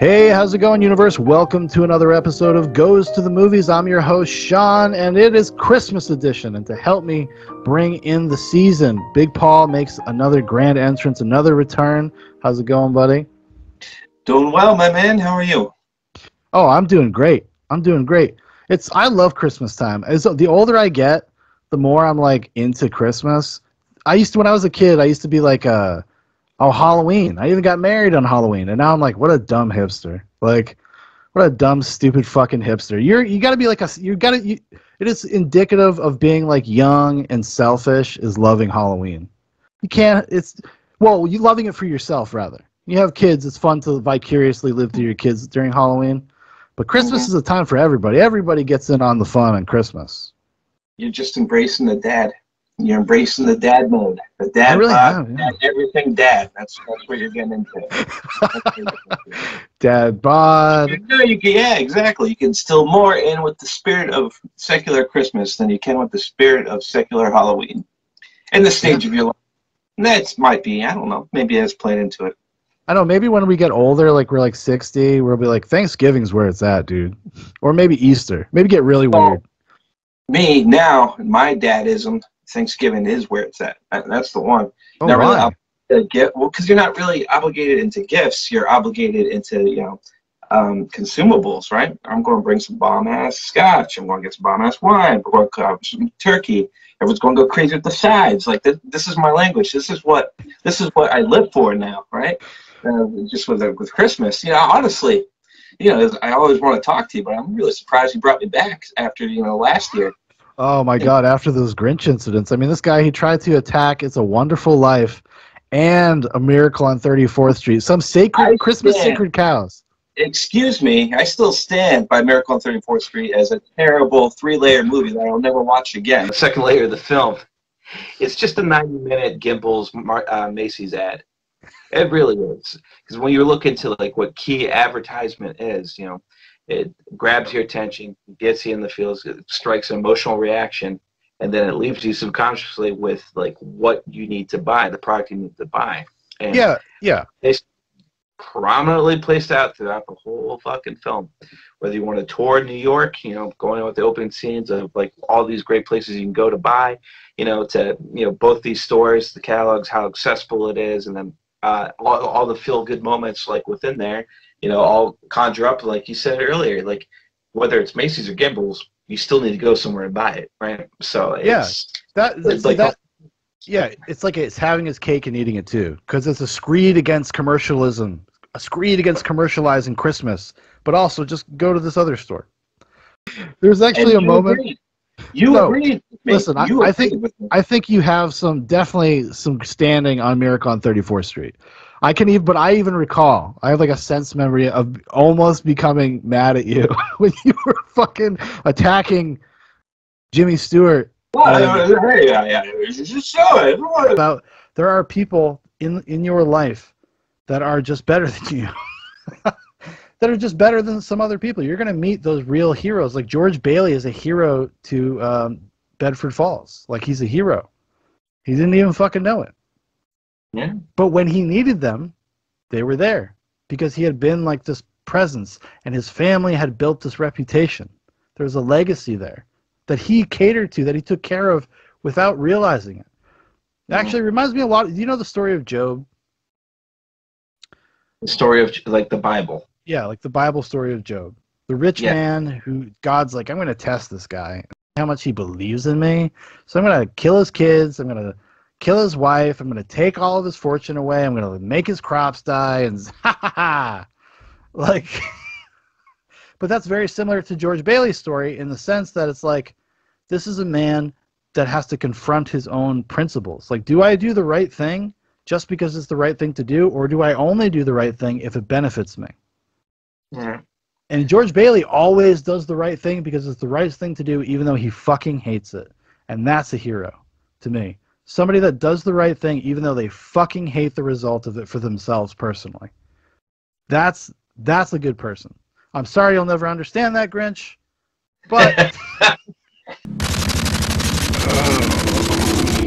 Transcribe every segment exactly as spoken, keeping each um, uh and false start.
Hey, how's it going, universe? Welcome to another episode of Goes to the Movies. I'm your host, Sean, and it is Christmas edition. And to help me bring in the season, Big Paul makes another grand entrance, another return. How's it going, buddy? Doing well, my man. How are you? Oh, I'm doing great. I'm doing great. It's I love Christmas time. As the older I get, the more I'm like into Christmas. I used to when I was a kid, I used to be like uh oh, Halloween. I even got married on Halloween, and now I'm like, what a dumb hipster. Like, what a dumb, stupid fucking hipster. You're you got to be like a you got to. You, it is indicative of being like young and selfish. Is loving Halloween. You can't. It's well, you loving it for yourself rather. You have kids. It's fun to vicariously live through your kids during Halloween, but Christmas Mm-hmm. is a time for everybody. Everybody gets in on the fun on Christmas. You're just embracing the dad. You're embracing the dad mode. The dad I really bod, have, yeah. dad, everything dad. That's that's what you're getting into. That's what you're getting into. Dad bod. No, you can, yeah, exactly. You can instill more in with the spirit of secular Christmas than you can with the spirit of secular Halloween. In the stage of your life. That might be, I don't know, maybe that's played into it. I don't know, maybe when we get older, like we're like sixty, we'll be like, Thanksgiving's where it's at, dude. Or maybe Easter. Maybe get really Well, weird. Me, now, my dadism, Thanksgiving is where it's at. That- That's the one. Oh, Not really why? obligated to get, well, because you're not really obligated into gifts. You're obligated into, you know, um, consumables, right? I'm going to bring some bomb-ass scotch. I'm going to get some bomb-ass wine. We're going to cook some turkey. Everyone's going to go crazy with the sides. Like, this, this is my language. This is what this is what I live for now, right? Uh, just with uh, with Christmas. You know, honestly, you know, I always want to talk to you, but I'm really surprised you brought me back after, you know, last year. Oh my God! After those Grinch incidents, I mean, this guy he tried to attack "It's a Wonderful Life" and "A Miracle on thirty-fourth Street," some sacred I Christmas stand. sacred cows. Excuse me, I still stand by Miracle on thirty-fourth Street as a terrible three-layer movie that I'll never watch again. The second layer of the film, it's just a ninety-minute Gimbals Mar- uh, Macy's ad. It really is, because when you look into like what key advertisement is, you know, it grabs your attention, gets you in the feels, it strikes an emotional reaction, and then it leaves you subconsciously with like what you need to buy, the product you need to buy. And Yeah, yeah. it's prominently placed out throughout the whole fucking film. Whether you want to tour New York, you know, going with the opening scenes of like all these great places you can go to buy, you know, to, you know, both these stores, the catalogs, how accessible it is, and then uh, all, all the feel-good moments like within there, you know, all conjure up, like you said earlier, like whether it's Macy's or Gimbals, you still need to go somewhere and buy it, right? So it's, Yeah, that it's see, like that. Yeah, it's like it's having his cake and eating it too, because it's a screed against commercialism, a screed against commercializing Christmas, but also just go to this other store. There's actually And a you moment. agreed. You No, agreed with me. listen, I- You I agreed think- with me. I think you have some definitely some standing on Miracle on thirty-fourth Street. I can even, but I even recall I have like a sense memory of almost becoming mad at you when you were fucking attacking Jimmy Stewart. Well, and- hey, yeah, yeah, just show it. What? about there are people in in your life that are just better than you. That are just better than some other people. You're going to meet those real heroes. Like George Bailey is a hero to um, Bedford Falls. Like he's a hero. He didn't even fucking know it. Yeah. But when he needed them, they were there because he had been like this presence and his family had built this reputation. There's a legacy there that he catered to, that he took care of without realizing it. It actually reminds me a lot. Do you know the story of Job? the story of like the Bible. Yeah, like the Bible story of Job. The rich Yeah. man who God's like, I'm going to test this guy, how much he believes in me. So I'm going to kill his kids. I'm going to kill his wife. I'm going to take all of his fortune away. I'm going to make his crops die. And ha ha ha. Like, but that's very similar to George Bailey's story in the sense that it's like, this is a man that has to confront his own principles. Like, do I do the right thing just because it's the right thing to do, or do I only do the right thing if it benefits me? Yeah. And George Bailey always does the right thing because it's the right thing to do, even though he fucking hates it. And that's a hero to me. Somebody that does the right thing, even though they fucking hate the result of it for themselves personally. That's that's a good person. I'm sorry you'll never understand that, Grinch. But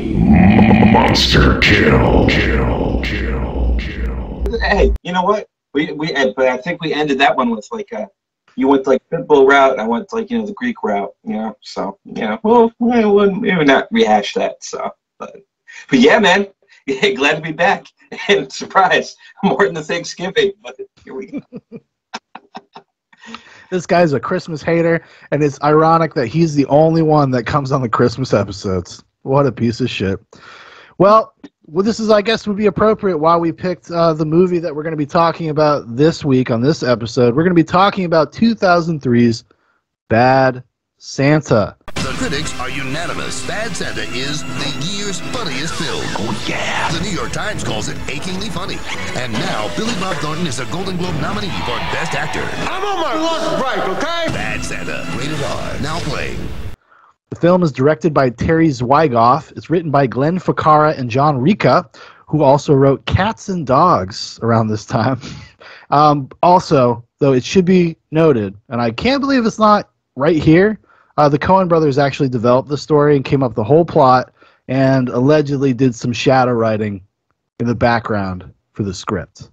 Monster kill, kill, kill, kill. Hey, you know what? We we but I think we ended that one with like a you went like Pitbull route and I went like you know the Greek route, you know. So you know, well, we'll maybe not rehash that. So, but but yeah, man, yeah, glad to be back and surprise more than the Thanksgiving. But here we go. This guy's a Christmas hater, and it's ironic that he's the only one that comes on the Christmas episodes. What a piece of shit. Well, well this is, I guess, would be appropriate while we picked uh, the movie that we're going to be talking about this week on this episode. We're going to be talking about two thousand three's Bad Santa. The critics are unanimous. Bad Santa is the year's funniest film. Oh, yeah. The New York Times calls it achingly funny. And now, Billy Bob Thornton is a Golden Globe nominee for Best Actor. I'm on my lunch break, okay? Bad Santa, rated R, now playing. The film is directed by Terry Zwigoff. It's written by Glenn Ficarra and John Rica, who also wrote Cats and Dogs around this time. um, also, though it should be noted, and I can't believe it's not right here, Uh, the Coen brothers actually developed the story and came up with the whole plot and allegedly did some shadow writing in the background for the script.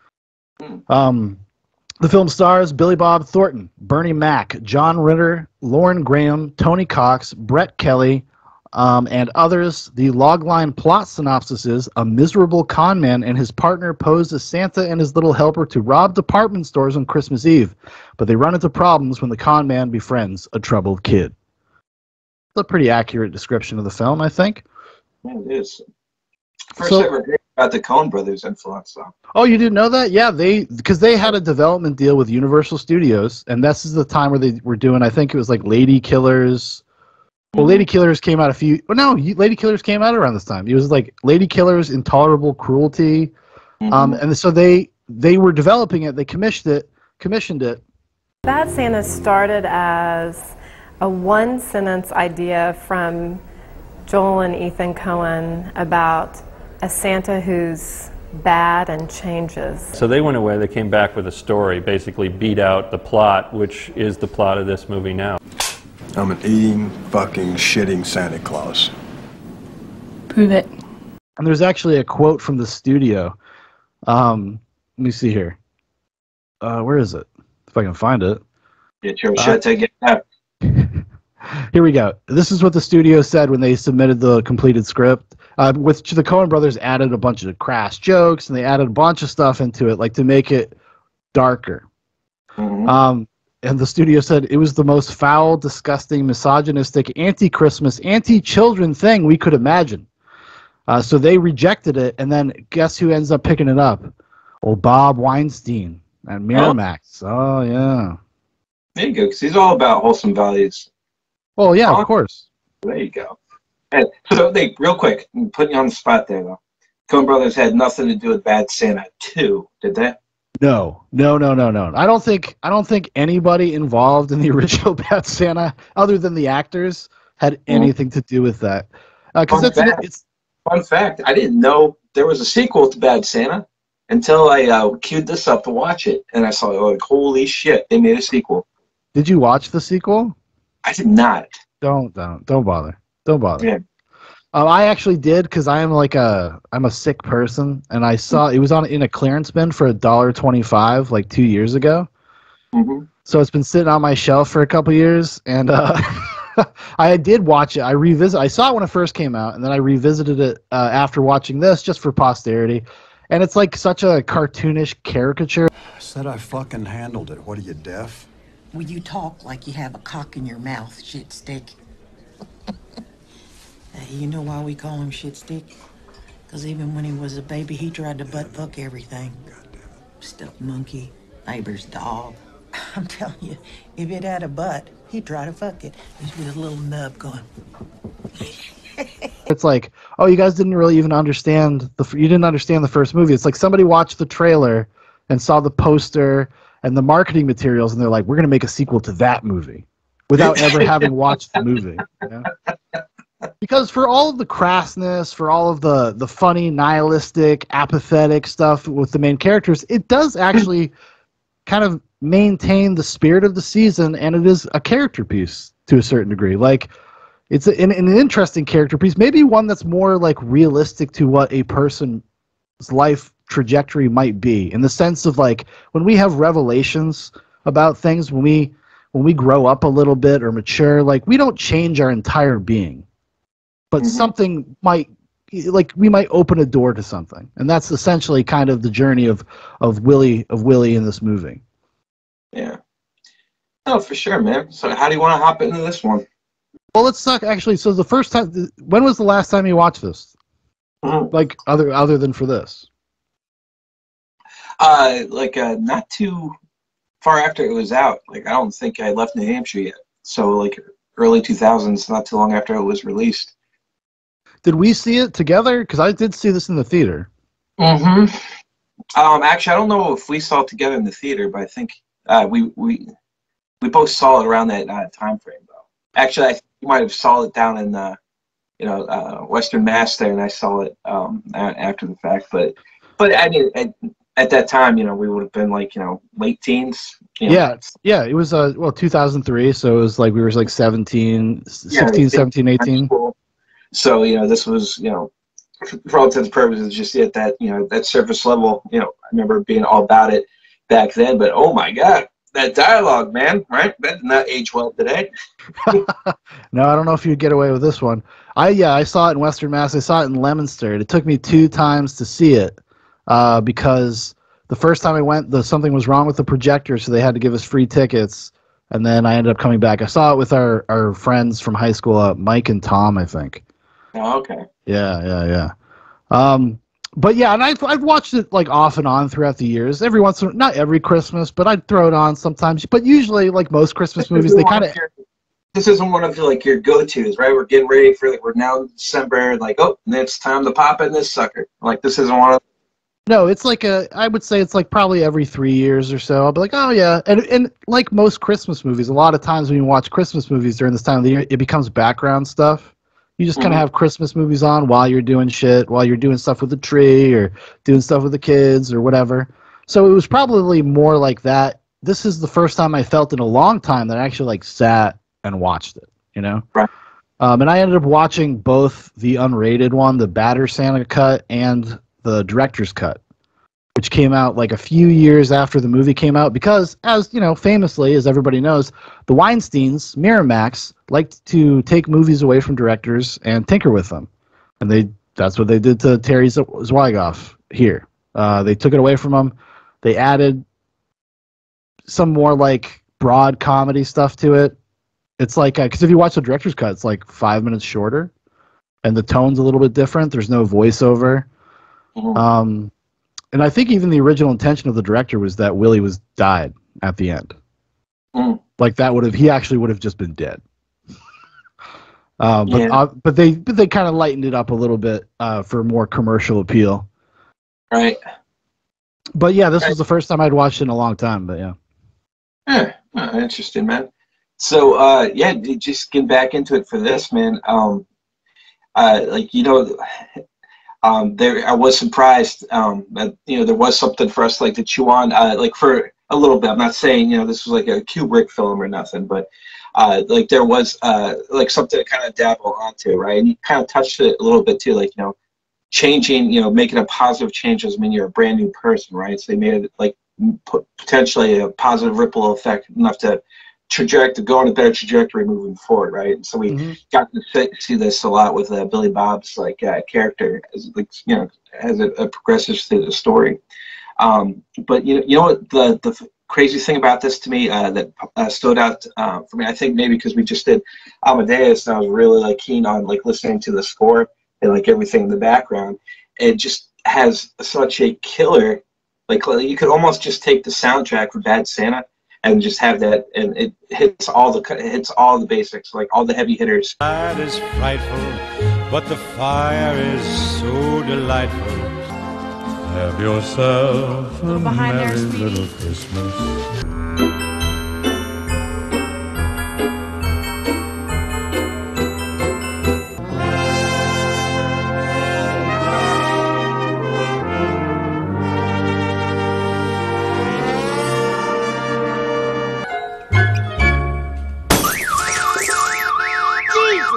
Um, the film stars Billy Bob Thornton, Bernie Mac, John Ritter, Lauren Graham, Tony Cox, Brett Kelly, um, and others. The logline plot synopsis is a miserable con man and his partner pose as Santa and his little helper to rob department stores on Christmas Eve, but they run into problems when the con man befriends a troubled kid. It's a pretty accurate description of the film, I think. Yeah, it is. First So- ever heard about the Coen brothers influence, though. Oh, you didn't know that? Yeah, they because they had a development deal with Universal Studios, and this is the time where they were doing, I think it was like Lady Killers. Well, Lady Killers came out a few. Well, no, Lady Killers came out around this time. It was like Lady Killers, Intolerable Cruelty, Mhm. um, and so they they were developing it. They commissioned it. Commissioned it. Bad Santa started as a one-sentence idea from Joel and Ethan Coen about a Santa who's bad and changes. So they went away, they came back with a story, basically beat out the plot, which is the plot of this movie now. I'm an eating, fucking, shitting Santa Claus. Prove it. And there's actually a quote from the studio. Um, let me see here. Uh, where is it? If I can find it. Get your Uh, shit together. Here we go. This is what the studio said when they submitted the completed script. Uh, which the Coen brothers added a bunch of crass jokes, and they added a bunch of stuff into it, like to make it darker. Mhm. Um, and the studio said it was the most foul, disgusting, misogynistic, anti-Christmas, anti-children thing we could imagine. Uh, so they rejected it, and then guess who ends up picking it up? Old Bob Weinstein at Miramax. Oh, yeah. There you go, because he's all about wholesome values. Well, yeah, of course. There you go. And so, they, real quick, I'm putting you on the spot there, though. Coen Brothers had nothing to do with Bad Santa two, did they? No, no, no, no, no. I don't think I don't think anybody involved in the original Bad Santa, other than the actors, had anything to do with that. Because Fun it's, an- fact. it's Fun fact, I didn't know there was a sequel to Bad Santa until I uh, queued this up to watch it. And I saw, like, holy shit, they made a sequel. Did you watch the sequel? I did not. Don't don't don't bother. Don't bother. Yeah. Um, I actually did because I am like a I'm a sick person, and I saw it was on in a clearance bin for a dollar twenty five like two years ago. Mm-hmm. So it's been sitting on my shelf for a couple years, and uh, I did watch it. I revisit. I saw it when it first came out, and then I revisited it uh, after watching this just for posterity. And it's like such a cartoonish caricature. I said I fucking handled it. What are you, deaf? Well, you talk like you have a cock in your mouth, shit stick. Hey, you know why we call him shit stick? Because even when he was a baby, he tried to butt fuck everything. Stuffed monkey, neighbor's dog. I'm telling you, if it had a butt, he'd try to fuck it. He's with a little nub going. It's like, oh, you guys didn't really even understand the. You didn't understand the first movie. It's like somebody watched the trailer and saw the poster and the marketing materials, and they're like, we're gonna make a sequel to that movie without ever having watched the movie. You know? Because for all of the crassness, for all of the the funny, nihilistic, apathetic stuff with the main characters, it does actually kind of maintain the spirit of the season, and it is a character piece to a certain degree. Like, it's a, an, an interesting character piece, maybe one that's more like realistic to what a person's life trajectory might be, in the sense of like when we have revelations about things, when we when we grow up a little bit or mature, like we don't change our entire being, but mm-hmm. something might, like we might open a door to something, and that's essentially kind of the journey of of Willie of Willie in this movie. Yeah. Oh, for sure, man. So how do you want to hop into this one? Well, let's talk actually. So the first time, when was the last time you watched this? Mm-hmm. Like other other than for this? Uh, like uh, not too far after it was out. Like I don't think I left New Hampshire yet. So like early two thousands, not too long after it was released. Did we see it together? Because I did see this in the theater. Mm-hmm. Um, actually, I don't know if we saw it together in the theater, but I think uh, we we we both saw it around that uh, time frame, though. Actually, I think you might have saw it down in uh, you know uh, Western Mass there, and I saw it um, after the fact. But but I mean, at, at that time, you know, we would have been like you know late teens. You know. Yeah, yeah. It was uh well two thousand three, so it was like we were like seventeen, yeah, sixteen, seventeen, eighteen. So you know, this was you know. For all intents and purposes, just at that, you know, that surface level, you know, I remember being all about it back then, but oh my God, that dialogue, man, right? That did not age well today. No, I don't know if you'd get away with this one. I, yeah, I saw it in Western Mass. I saw it in Leominster. It took me two times to see it uh, because the first time I went, the, something was wrong with the projector, so they had to give us free tickets, and then I ended up coming back. I saw it with our, our friends from high school, uh, Mike and Tom, I think. Oh, okay. Yeah, yeah, yeah. Um, but yeah, and I've I've watched it like off and on throughout the years. Every once in, not every Christmas, but I'd throw it on sometimes. But usually, like most Christmas movies, they kind of. This isn't one of like your go-tos, right? We're getting ready for like we're now in December, like oh, it's time to pop in this sucker. Like this isn't one of. No, it's like a. I would say it's like probably every three years or so. I'll be like, oh yeah, and and like most Christmas movies, a lot of times when you watch Christmas movies during this time of the year, it becomes background stuff. You just kind of mm-hmm. have Christmas movies on while you're doing shit, while you're doing stuff with the tree or doing stuff with the kids or whatever. So it was probably more like that. This is the first time I felt in a long time that I actually like sat and watched it, you know? Right. Um, and I ended up watching both the unrated one, the Batter Santa cut, and the director's cut, which came out like a few years after the movie came out because, as you know, famously, as everybody knows, the Weinsteins, Miramax, liked to take movies away from directors and tinker with them, and they that's what they did to Terry Zwigoff here. Uh, they took it away from him. They added some more like broad comedy stuff to it. It's like because uh, if you watch the director's cut, it's like five minutes shorter, and the tone's a little bit different. There's no voiceover. Mm-hmm. Um, And I think even the original intention of the director was that Willie was died at the end. Mm. Like that would have, he actually would have just been dead. uh, but yeah. uh, but they but they kind of lightened it up a little bit uh, for more commercial appeal. Right. But yeah, this right. was the first time I'd watched it in a long time. But yeah. Yeah, oh, interesting, man. So uh, yeah, just get back into it for this, man. Um, uh, like you know. Um, there, I was surprised um, that you know there was something for us like to chew on, uh, like for a little bit. I'm not saying you know this was like a Kubrick film or nothing, but uh, like there was uh, like something to kind of dabble onto, right? And you kind of touched it a little bit too, like you know, changing, you know, making a positive change doesn't mean you're a brand new person, right? So they made it like potentially a positive ripple effect enough to trajectory, go on a better trajectory moving forward, right? And so we mm-hmm. got to see this a lot with uh, Billy Bob's like uh, character, as like you know, as it, it progresses through the story. Um, but you know, you know what the the crazy thing about this to me uh, that uh, stood out uh, for me, I think maybe because we just did Amadeus, and I was really like keen on like listening to the score and like everything in the background. It just has such a killer, like you could almost just take the soundtrack for Bad Santa and just have that, and it hits all the it hits all the basics, like all the heavy hitters. That is frightful, but the fire is so delightful. Have yourself a merry there, little Christmas.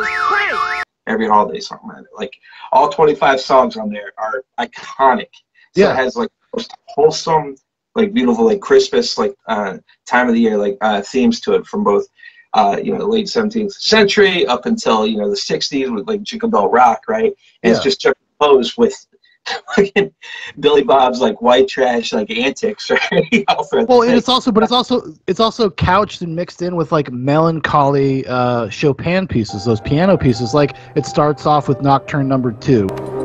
Every holiday song, man. Like all twenty-five songs on there are iconic. So Yeah. it has like most wholesome, like beautiful, like Christmas, like uh, time of the year, like uh, themes to it from both, uh, you know, the late seventeenth century up until you know the sixties with like Jingle Bell Rock, right? And Yeah. it's just juxtaposed with fucking Billy Bob's like white trash like antics, right? All throughout Well, the and thing. it's also, but it's also, it's also couched and mixed in with like melancholy uh, Chopin pieces, those piano pieces. Like it starts off with Nocturne Number Two.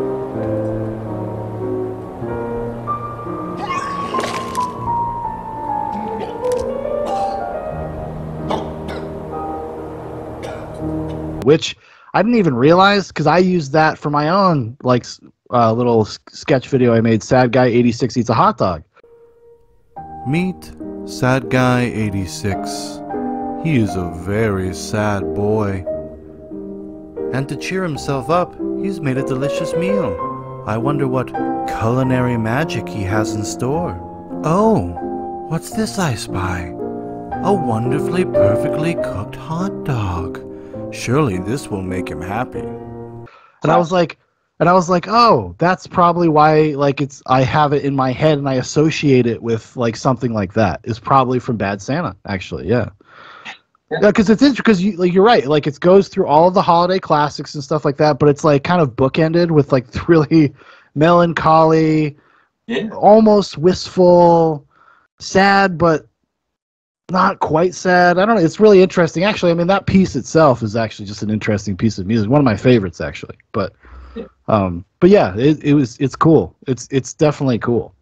Which I didn't even realize because I used that for my own like s- uh, little s- sketch video I made. Sad guy eighty-six eats a hot dog. Meet Sad Guy eighty-six. He is a very sad boy. And to cheer himself up, he's made a delicious meal. I wonder what culinary magic he has in store. Oh, what's this I spy? A wonderfully perfectly cooked hot dog. Surely this will make him happy. And I was like, and I was like, oh, that's probably why. Like, it's I have it in my head and I associate it with like something like that. Is probably from Bad Santa, actually. Yeah. Yeah, because it's interesting. Because you, like, you're right. Like, it goes through all of the holiday classics and stuff like that, but it's like kind of bookended with like really melancholy, yeah. almost wistful, sad, but not quite sad. I don't know. It's really interesting. Actually, I mean, that piece itself is actually just an interesting piece of music. One of my favorites, actually. But, Yeah. um, but yeah, it, it was. It's cool. It's it's definitely cool.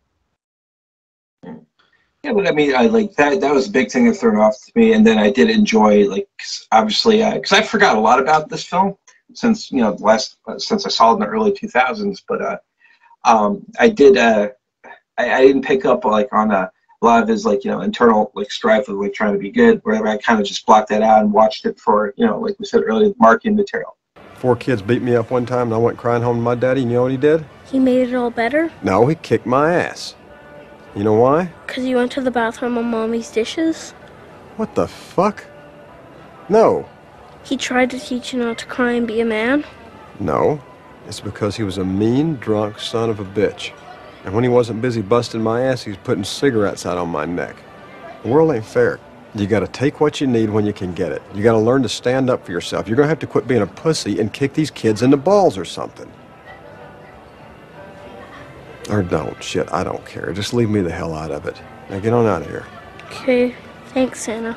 Yeah, but I mean, I like that. That was a big thing that threw off to me, and then I did enjoy, like, 'cause obviously, because I forgot a lot about this film since you know the last uh, since I saw it in the early two thousands. But uh, um, I did. Uh, I, I didn't pick up like on a, a lot of his like you know internal like strife of like trying to be good. Whatever. I kind of just blocked that out and watched it for you know like we said earlier, marketing material. Four kids beat me up one time and I went crying home to my daddy, and you know what he did? He made it all better? No, he kicked my ass. You know why? Because you went to the bathroom on Mommy's dishes? What the fuck? No. He tried to teach you not to cry and be a man? No. It's because he was a mean, drunk son of a bitch. And when he wasn't busy busting my ass, he was putting cigarettes out on my neck. The world ain't fair. You gotta take what you need when you can get it. You gotta learn to stand up for yourself. You're gonna have to quit being a pussy and kick these kids in the balls or something. Or don't. Shit, I don't care. Just leave me the hell out of it. Now get on out of here. Okay, thanks, Santa.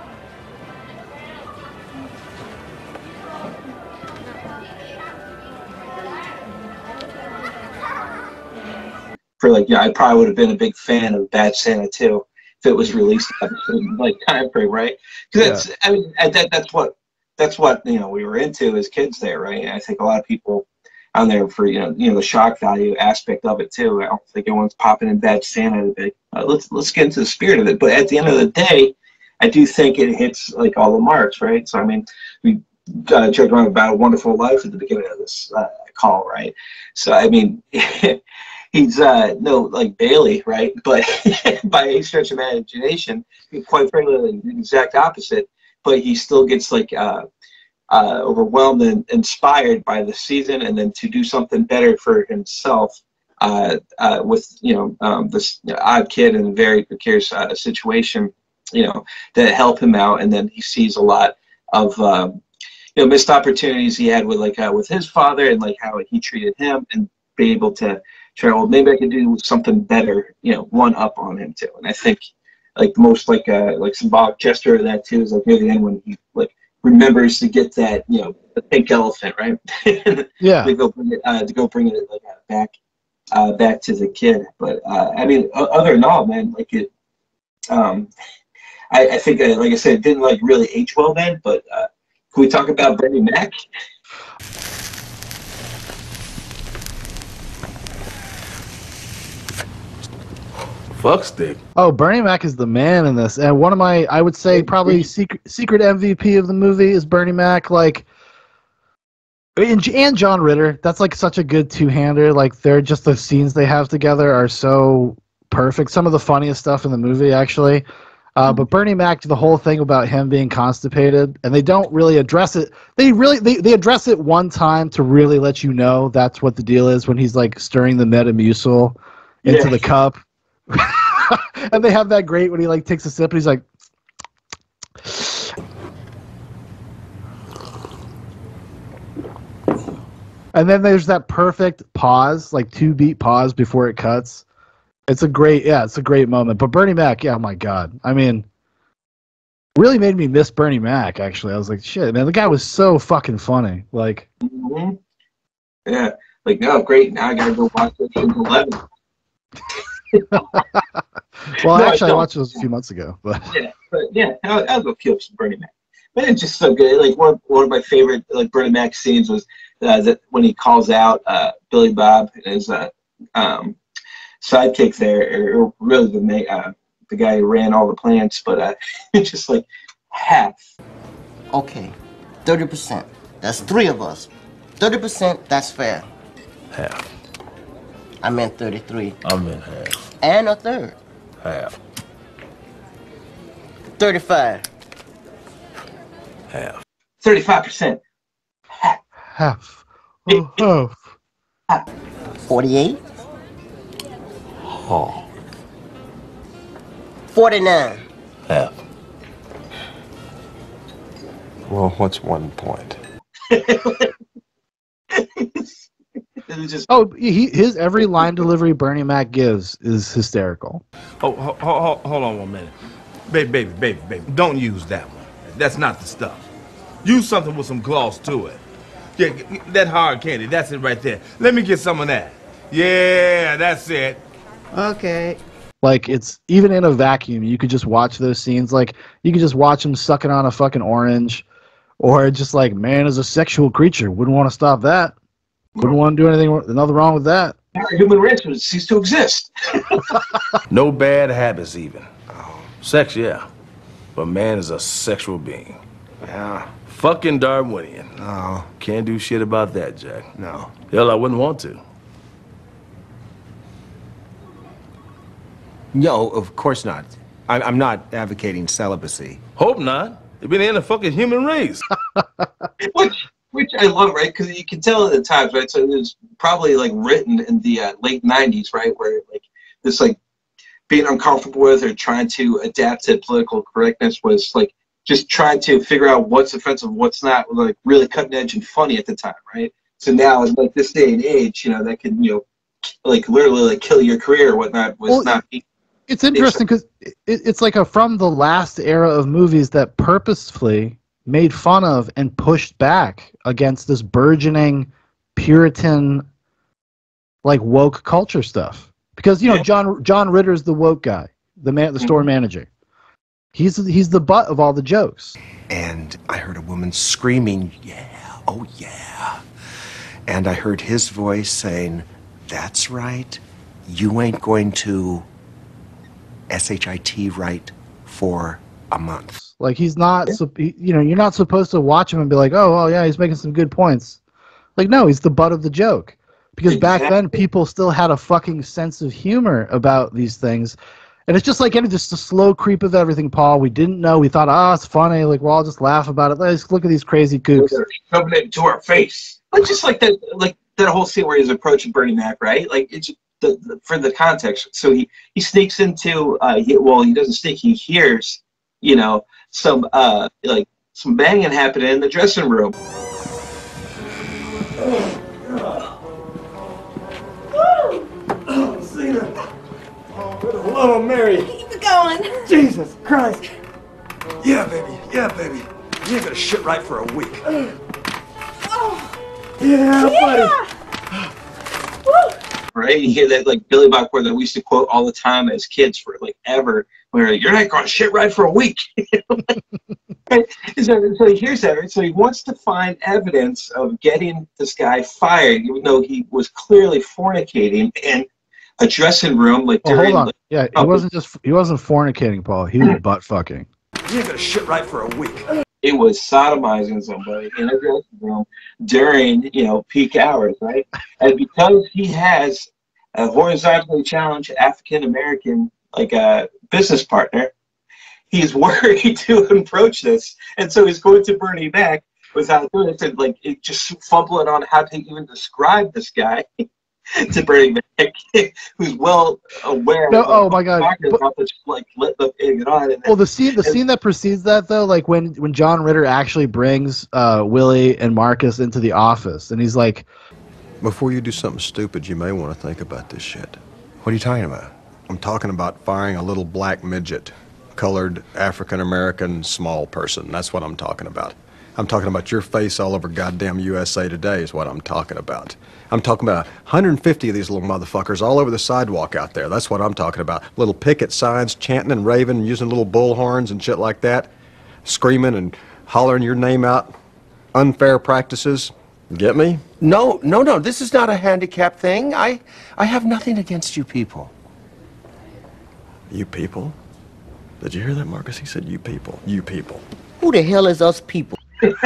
For like, yeah, I probably would have been a big fan of Bad Santa too if it was released at the same, like time frame, right? Because Yeah. I mean, I, that that's what that's what you know we were into as kids there, right? And I think a lot of people on there for you know you know the shock value aspect of it too. I don't think anyone's popping in Bad Santa to be uh, let's let's get into the spirit of it. But at the end of the day, I do think it hits like all the marks, right? So I mean, we uh, joked around about A Wonderful Life at the beginning of this uh, call, right? So I mean. He's uh, no like Bailey, right? But by a stretch of imagination, quite frankly, the exact opposite. But he still gets like uh, uh, overwhelmed and inspired by the season, and then to do something better for himself uh, uh, with you know um, this odd kid in a very precarious uh, situation, you know, that help him out, and then he sees a lot of uh, you know missed opportunities he had with like uh, with his father and like how he treated him, and be able to. Try, well, maybe I could do something better, you know, one up on him too. And I think, like the most like uh, like symbolic gesture of that too is like near the end when he like remembers to get that, you know, the pink elephant, right? Yeah. to go bring it, uh, to go bring it like uh, back, uh, back to the kid. But uh, I mean, other than all, man, like it, um, I, I think, uh, like I said, it didn't like really age well then. But uh, can we talk about Bernie Mac? Fuck stick. Oh, Bernie Mac is the man in this, and one of my, I would say, probably secret secret M V P of the movie is Bernie Mac. Like, and, and John Ritter. That's like such a good two-hander. Like, they're just the scenes they have together are so perfect. Some of the funniest stuff in the movie, actually. Uh, but Bernie Mac, the whole thing about him being constipated, and they don't really address it. They really they, they address it one time to really let you know that's what the deal is when he's like stirring the Metamucil into Yeah. the cup. And they have that great when he like takes a sip and he's like, and then there's that perfect pause, like two beat pause before it cuts. It's a great, yeah, it's a great moment. But Bernie Mac, yeah, oh my God. I mean, really made me miss Bernie Mac, actually. I was like, shit, man, the guy was so fucking funny. Like, mm-hmm. Yeah, like, no, great. Now I gotta go watch Ocean's Eleven. Well, No, actually, I don't. watched those a few months ago. But Yeah, but yeah, I'll, I'll go kill some Bernie Mac. But it's just so good. Like one, one of my favorite like Bernie Mac scenes was uh, that when he calls out uh, Billy Bob and his uh, um, sidekick there, or really the ma- uh, the guy who ran all the plants, but uh, it's just like half. Okay, thirty percent. That's three of us. thirty percent, that's fair. Half. I meant thirty-three. I meant half. And a third. Half. thirty-five. Half. Thirty-five percent. half. Oh, half. forty-eight. Oh. forty-nine. Half. Well, what's one point? It was just Oh, he his every line delivery Bernie Mac gives is hysterical. Oh, ho, ho, ho, hold on one minute. Baby, baby, baby, baby. Don't use that one. That's not the stuff. Use something with some gloss to it. Yeah, g- that hard candy. That's it right there. Let me get some of that. Yeah, that's it. Okay. Like, it's even in a vacuum, you could just watch those scenes. Like, you could just watch him sucking on a fucking orange, or just like, man is a sexual creature. Wouldn't want to stop that. Wouldn't want to do anything, nothing wrong with that. our human race would cease to exist. No bad habits even. Sex, yeah. But man is a sexual being. Yeah. Fucking Darwinian. No. Can't do shit about that, Jack. No. Hell, I wouldn't want to. No, of course not. I- I'm not advocating celibacy. Hope not. It'd be the end of fucking human race. which, which I love, right? Because you can tell at the times, right? So it was probably like written in the uh, late nineties, right? Where like this like being uncomfortable with or trying to adapt to political correctness was like just trying to figure out what's offensive, what's not, like really cutting edge and funny at the time, right? So now, in like this day and age, you know, that could, you know, like literally like kill your career or whatnot was Well, not. It's interesting because it, it's like a from the last era of movies that purposefully made fun of and pushed back against this burgeoning Puritan, like woke culture stuff. Because you know, John John Ritter's the woke guy, the man, the store manager. He's he's the butt of all the jokes. And I heard a woman screaming, yeah, oh yeah. And I heard his voice saying, that's right, you ain't going to S H I T right for a month. Like he's not, so, he, you know, you're not supposed to watch him and be like, oh, well, yeah, he's making some good points. Like, no, he's the butt of the joke. Because back then, people still had a fucking sense of humor about these things. And it's just like any, just a slow creep of everything, Paul. We didn't know. We thought, ah, oh, it's funny. Like, we'll all just laugh about it. Let's look at these crazy kooks. They're shoving it to our face. Like just like that, like that whole scene where he's approaching Bernie Mac, right? Like it's the, the for the context. So he he sneaks into, uh, he, well, he doesn't sneak. He hears, you know, some uh like some banging happening in the dressing room. Hello, Mary. Keep it going. Jesus Christ. Yeah, baby. Yeah, baby. You ain't gonna shit right for a week. Yeah, buddy. Right? You hear that like Billy Bob where we used to quote all the time as kids for like ever, where you're not going to shit right for a week. Right? So, so he hears that, right? So he wants to find evidence of getting this guy fired, even though he was clearly fornicating in a dressing room. Like Well, during, hold on. like, Yeah, he oh, wasn't just he wasn't fornicating, Paul. He was butt fucking. You ain't gonna shit right for a week. it was sodomizing somebody in a dressing room during, you know, peak hours, right? And because he has a horizontally challenged African American like a uh, business partner, he's worried to approach this, and so he's going to Bernie Mac without doing it, and like it just fumbling on how to even describe this guy. to Bernie Mac, who's well aware. No, of, oh my God! But, about this, like let the it on. And then, well, the scene, the and, scene that precedes that, though, like when when John Ritter actually brings uh, Willie and Marcus into the office, and he's like, "Before you do something stupid, you may want to think about this shit." What are you talking about? I'm talking about firing a little black midget, colored African American small person. That's what I'm talking about. I'm talking about your face all over goddamn U S A Today is what I'm talking about. I'm talking about one hundred fifty of these little motherfuckers all over the sidewalk out there. That's what I'm talking about. Little picket signs, chanting and raving, and using little bullhorns and shit like that, screaming and hollering your name out. Unfair practices. Get me? No, no, no. This is not a handicap thing. I, I have nothing against you people. You people? Did you hear that, Marcus? He said you people. You people. Who the hell is us people?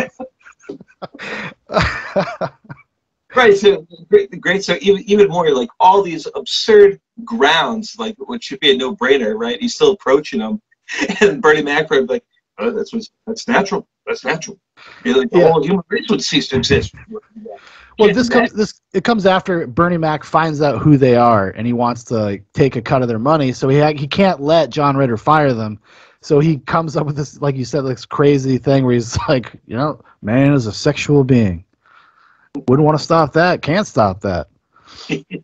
Right, so great, great. So even even more like all these absurd grounds, like what should be a no-brainer, right? He's still approaching them, and Bernie Mac would be like, "Oh, that's what's that's natural. That's natural. You're like, the Yeah. whole human race would cease to exist." well, this comes this it comes after Bernie Mac finds out who they are, and he wants to like, take a cut of their money, so he ha- he can't let John Ritter fire them. So he comes up with this, like you said, this crazy thing where he's like, you know, man is a sexual being. Wouldn't want to stop that. Can't stop that. It's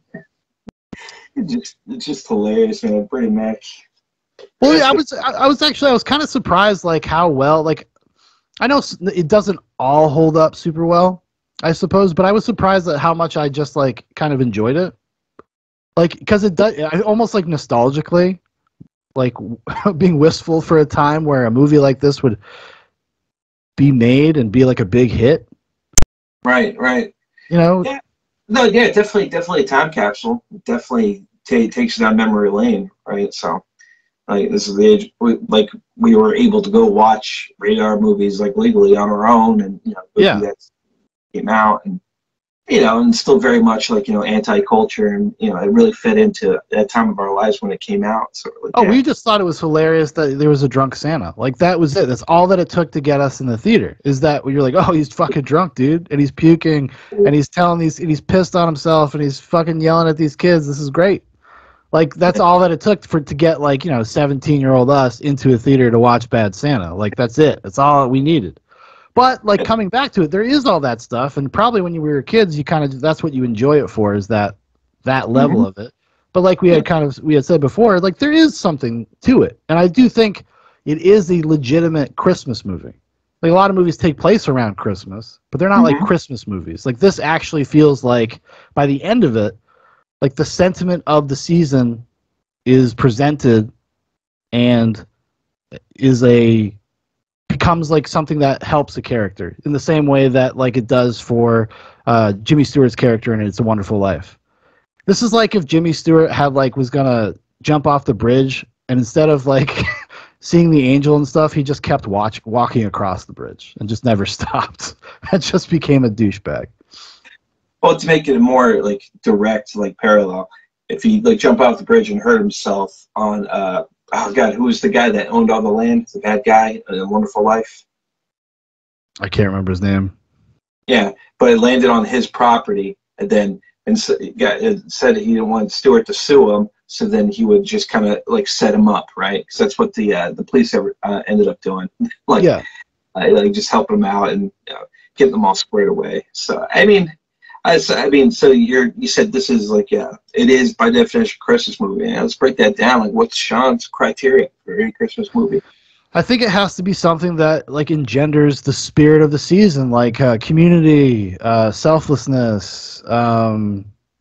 just it's just hilarious, man. Bernie Mac. Well, yeah, I was I, I was actually I was kind of surprised like how well like I know s- it doesn't all hold up super well, I suppose, but I was surprised at how much I just like kind of enjoyed it. Like because it does I almost like nostalgically, like being wistful for a time where a movie like this would be made and be like a big hit. Right, right. You know? Yeah. No, yeah, definitely, definitely a time capsule. Definitely ta takes you down memory lane, right? So, like, this is the age, we, like, we were able to go watch rated R movies, like, legally on our own, and, you know, Yeah. that came out, and, you know, and still very much, like, you know, anti-culture, and, you know, it really fit into that time of our lives when it came out. So, like, Oh, yeah. we just thought it was hilarious that there was a drunk Santa. Like that was it. That's all that it took to get us in the theater. Is that you're like, oh, he's fucking drunk, dude, and he's puking, and he's telling these, and he's pissed on himself, and he's fucking yelling at these kids. This is great. Like that's all that it took for to get like you know seventeen year old us into a theater to watch Bad Santa. Like that's it. That's all we needed. But like coming back to it, there is all that stuff, and probably when you were kids, you kind of that's what you enjoy it for is that that level Mhm. of it. But like we had kind of we had said before, like there is something to it, and I do think it is a legitimate Christmas movie. Like a lot of movies take place around Christmas, but they're not like Mhm. Christmas movies. Like this actually feels like by the end of it, like the sentiment of the season is presented and is a becomes like something that helps a character in the same way that like it does for uh, Jimmy Stewart's character in It's a Wonderful Life. This is like if Jimmy Stewart had like was gonna jump off the bridge and instead of like seeing the angel and stuff, he just kept watch walking across the bridge and just never stopped. It just became a douchebag. Well, to make it a more like direct, like parallel, if he like jumped off the bridge and hurt himself on uh oh god, who was the guy that owned all the land? The bad guy in A Wonderful Life. I can't remember his name. Yeah, but it landed on his property, and then and so it got, it said he didn't want Stewart to sue him, so then he would just kind of like set him up, right? Because that's what the uh, the police ever, uh, ended up doing, like Yeah. uh, like just helping him out and you know, getting them all squared away. So I mean, I, so, I mean, so you're you said this is like yeah, it is by definition a Christmas movie. Yeah, let's break that down. Like, what's Sean's criteria for a Christmas movie? I think it has to be something that like engenders the spirit of the season, like uh, community, uh, selflessness, um,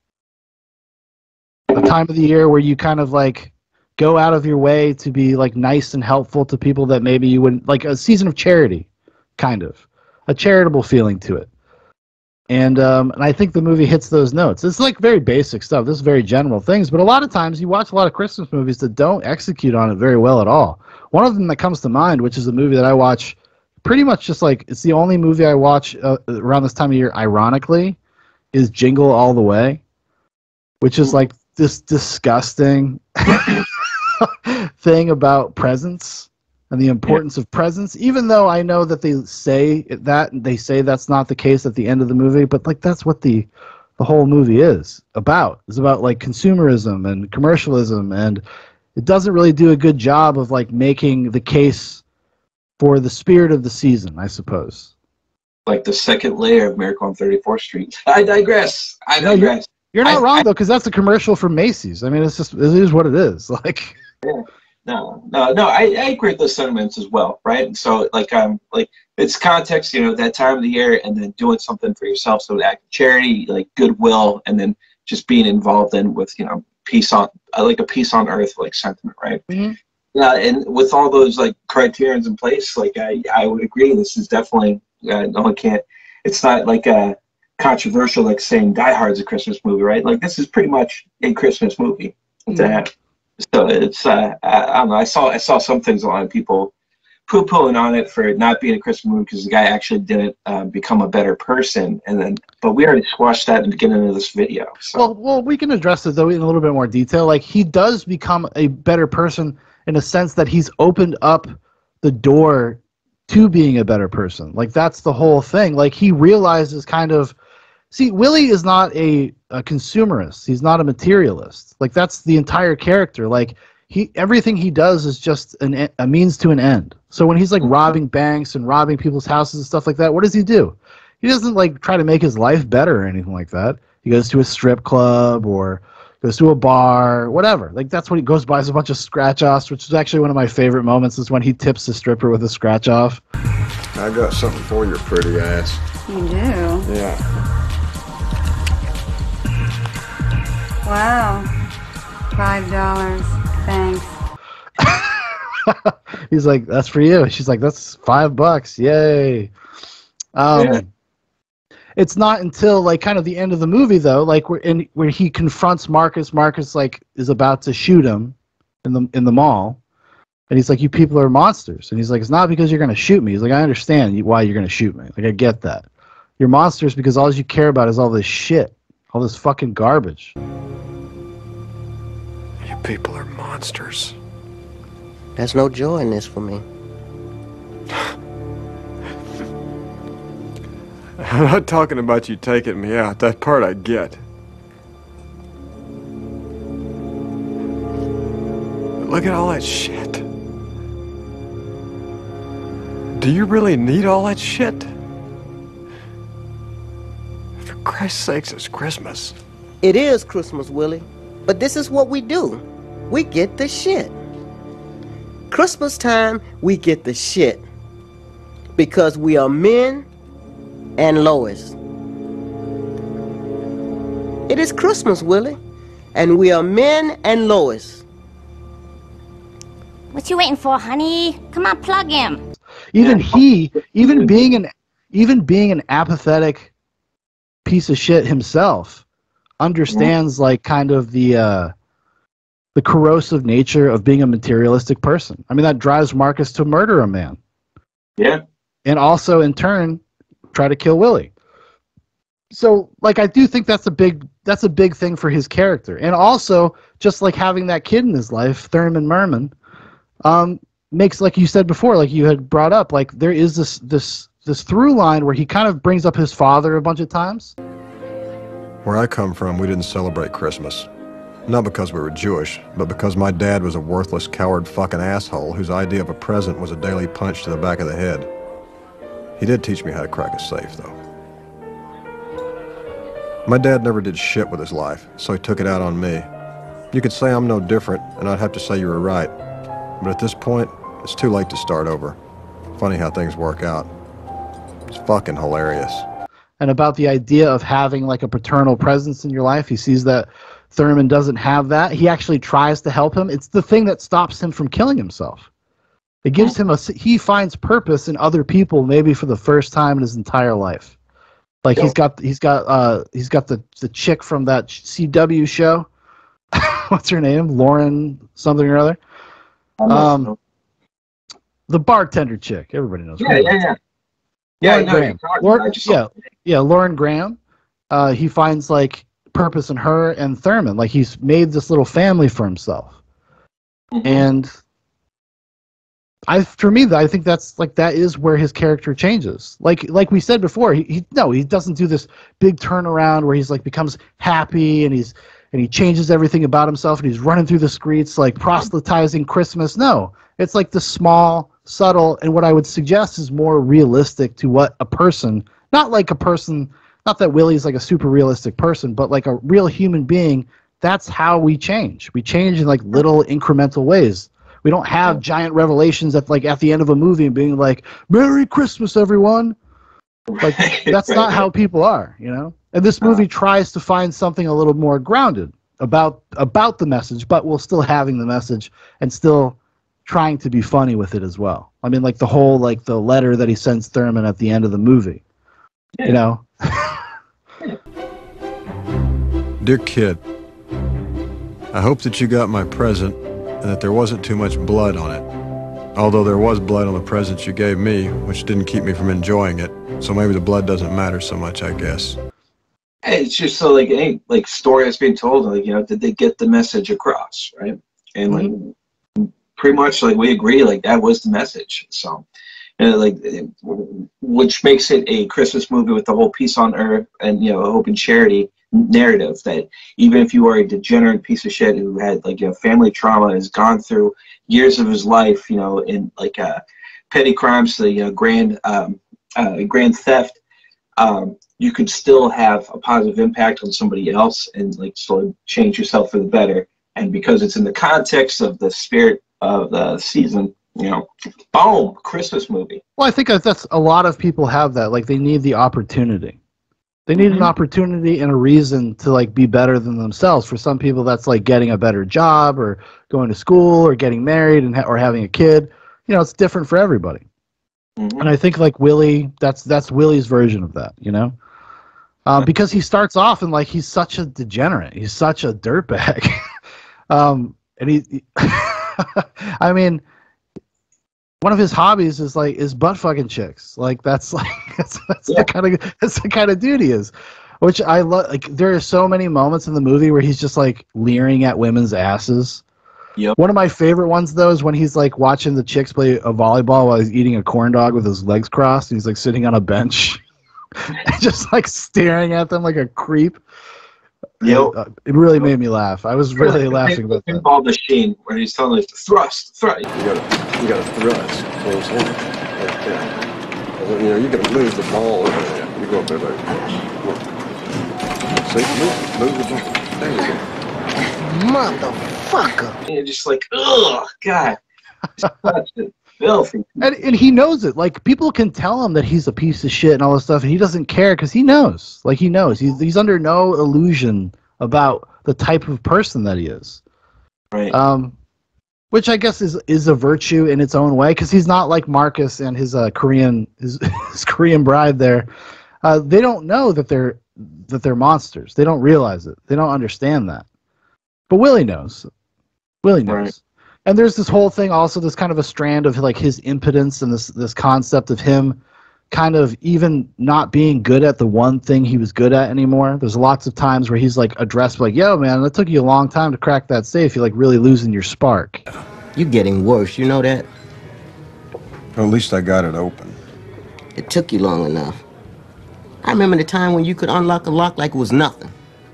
a time of the year where you kind of like go out of your way to be like nice and helpful to people that maybe you wouldn't, like a season of charity, kind of a charitable feeling to it. And um, and I think the movie hits those notes. It's like very basic stuff. This is very general things, but a lot of times you watch a lot of Christmas movies that don't execute on it very well at all. One of them that comes to mind, which is a movie that I watch pretty much just like, it's the only movie I watch uh, around this time of year, ironically, is Jingle All the Way, which is like this disgusting thing about presents and the importance of presents, even though I know that they say that they say that's not the case at the end of the movie, but like that's what the the whole movie is about. It's about like consumerism and commercialism, and it doesn't really do a good job of like making the case for the spirit of the season, I suppose. Like the second layer of Miracle on thirty-fourth Street. I digress. I No, you're, digress. you're not I- wrong I- though, because that's a commercial for Macy's. I mean, it's just it is what it is. Like, Yeah. No, no, no. I, I agree with those sentiments as well, right? And so, like, um, like it's context, you know, that time of the year, and then doing something for yourself, so the act of charity, like goodwill, and then just being involved in with, you know, peace on, I like a peace on earth, like sentiment, right? Mm-hmm. Yeah, and with all those like criterions in place, like I, I would agree. This is definitely uh, no, I can't. It's not like a controversial, like saying Die Hard's a Christmas movie, right? Like this is pretty much a Christmas movie. Mm-hmm. To have. So it's uh, I, I don't know. I saw I saw some things, a lot of people poo-pooing on it for it not being a Christmas movie because the guy actually didn't uh, become a better person, and then but we already squashed that in the beginning of this video. So well, well, we can address it though in a little bit more detail. Like, he does become a better person in a sense that he's opened up the door to being a better person. Like, that's the whole thing. Like, he realizes kind of, see, Willie is not a, a consumerist. He's not a materialist. Like, that's the entire character. Like, he everything he does is just an, e- a means to an end. So when he's like robbing banks and robbing people's houses and stuff like that, what does he do? He doesn't like try to make his life better or anything like that. He goes to a strip club or goes to a bar, whatever. Like, that's what he goes, buys a bunch of scratch-offs, which is actually one of my favorite moments, is when he tips the stripper with a scratch-off. I got something for your pretty ass. You do? Yeah. Wow. Five dollars. Thanks. He's like, that's for you. She's like, that's five bucks. Yay. Um, Yeah. It's not until like kind of the end of the movie though, like where in where he confronts Marcus. Marcus like is about to shoot him in the in the mall, and he's like, "You people are monsters." And he's like, "It's not because you're gonna shoot me." He's like, "I understand why you're gonna shoot me. Like, I get that. You're monsters because all you care about is all this shit, all this fucking garbage." You people are monsters. There's no joy in this for me. I'm not talking about you taking me out. That part I get. But look at all that shit. Do you really need all that shit? For Christ's sakes, it's Christmas. It is Christmas, Willie. But this is what we do. We get the shit. Christmas time, we get the shit. Because we are men and Lois. It is Christmas, Willie. And we are men and Lois. What you waiting for, honey? Come on, plug him. Even he, even being an even being an apathetic piece of shit himself, understands like kind of the uh, the corrosive nature of being a materialistic person. I mean, that drives Marcus to murder a man. Yeah. And also, in turn, try to kill Willie. So, like, I do think that's a big that's a big thing for his character. And also, just like having that kid in his life, Thurman Merman, um, makes, like you said before, like you had brought up, like there is this this this through line where he kind of brings up his father a bunch of times. Where I come from, we didn't celebrate Christmas. Not because we were Jewish, but because my dad was a worthless, coward fucking asshole whose idea of a present was a daily punch to the back of the head. He did teach me how to crack a safe, though. My dad never did shit with his life, so he took it out on me. You could say I'm no different, and I'd have to say you were right. But at this point, it's too late to start over. Funny how things work out. It's fucking hilarious. And about the idea of having like a paternal presence in your life. He sees that Thurman doesn't have that. He actually tries to help him. It's the thing that stops him from killing himself. It gives him a, he finds purpose in other people maybe for the first time in his entire life. Like he's got, he's got, uh, he's got the, the chick from that C W show. What's her name? Lauren something or other. Um, the bartender chick. Everybody knows. Yeah, yeah, yeah. Yeah, Lauren I know Graham. you're talking Lauren, about. I just yeah, saw- yeah, Lauren Graham. Uh, he finds like purpose in her and Thurman. Like he's made this little family for himself, Mhm. and I for me, I think that's like that is where his character changes. Like like we said before, he, he no, he doesn't do this big turnaround where he's like becomes happy and he's and he changes everything about himself and he's running through the streets like proselytizing Christmas. No, it's like the small, subtle, and what I would suggest is more realistic to what a person, not like a person, not that Willie's like a super realistic person, but like a real human being. That's how we change. We change in like little incremental ways. We don't have giant revelations at like at the end of a movie and being like, "Merry Christmas, everyone." Like that's Right. not how people are, you know. And this movie tries to find something a little more grounded about about the message, but while still having the message and still trying to be funny with it as well. I mean, like the whole like the letter that he sends Thurman at the end of the movie, you know. Dear kid, I hope that you got my present and that there wasn't too much blood on it. Although there was blood on the present you gave me, which didn't keep me from enjoying it. So maybe the blood doesn't matter so much, I guess. Hey, it's just so like any like story that's being told, like, you know, did they get the message across, right? And like pretty much like we agree, like that was the message. So, and like, it- which makes it a Christmas movie with the whole peace on earth and, you know, hope and charity narrative. That even if you are a degenerate piece of shit who had like, you know, family trauma, has gone through years of his life, you know, in like uh, petty crimes, the you know, grand um, uh, grand theft. Um, you could still have a positive impact on somebody else and like sort of change yourself for the better. And because it's in the context of the spirit of the season, you know, boom, Christmas movie. Well, I think that that's a lot of people have that. Like they need the opportunity. They need an opportunity and a reason to like be better than themselves. For some people, that's like getting a better job or going to school or getting married and ha- or having a kid. You know, it's different for everybody. And I think like Willie, that's that's Willie's version of that. You know, um, because he starts off and like he's such a degenerate. He's such a dirtbag. um, and he, he I mean, one of his hobbies is like is butt fucking chicks. Like that's like that's, that's the kind of that's the kind of dude he is. Which I love. Like there are so many moments in the movie where he's just like leering at women's asses. Yep. One of my favorite ones though is when he's like watching the chicks play a volleyball while he's eating a corn dog with his legs crossed. He's like sitting on a bench, and just like staring at them like a creep. Yep. Uh, it really made me laugh. I was really laughing about that. Pinball machine where he's telling us to thrust, thrust. You gotta, you gotta thrust. You know what I'm saying? Yeah, yeah. And then, you know, you gotta move the ball. Yeah, you go up there like that. See, move, move the ball. There you go. Motherfucker. And you're just like, ugh, God. Such a filthy. And, and he knows it. Like people can tell him that he's a piece of shit and all this stuff, and he doesn't care because he knows. Like he knows. He's he's under no illusion about the type of person that he is. Right. Um, which I guess is is a virtue in its own way because he's not like Marcus and his uh, Korean his, his Korean bride there. Uh, they don't know that they're that they're monsters. They don't realize it. They don't understand that. But Willie knows. Willie knows. Right. And there's this whole thing also, this kind of a strand of like his impotence and this this concept of him kind of even not being good at the one thing he was good at anymore. There's lots of times where he's like addressed like, yo man, that took you a long time to crack that safe. You're like really losing your spark. You're getting worse, you know that? Well, at least I got it open. It took you long enough. I remember the time when you could unlock a lock like it was nothing.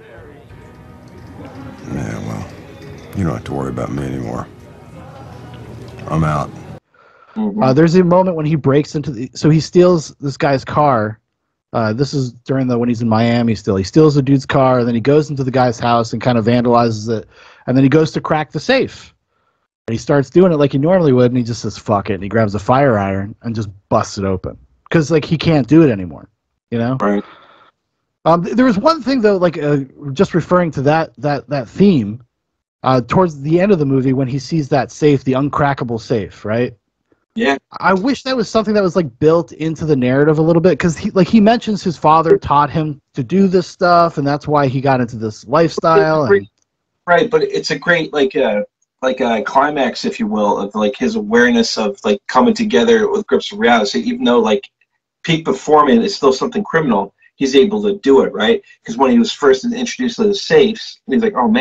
Yeah, well, you don't have to worry about me anymore. I'm out. Uh, there's a moment when he breaks into the, so he steals this guy's car. Uh, this is during the when he's in Miami still. He steals the dude's car and then he goes into the guy's house and kind of vandalizes it. And then he goes to crack the safe. And he starts doing it like he normally would, and he just says fuck it, and he grabs a fire iron and just busts it open because like he can't do it anymore, you know. Right. Um, th- there was one thing though, like uh, just referring to that that that theme, uh, towards the end of the movie when he sees that safe, the uncrackable safe, right? Yeah. I wish that was something that was like built into the narrative a little bit because he like he mentions his father taught him to do this stuff, and that's why he got into this lifestyle. And, Right, but it's a great like uh like a climax, if you will, of like his awareness of like coming together with grips of reality. So even though like peak performance is still something criminal, he's able to do it, right? Because when he was first introduced to the safes, he's like, oh man,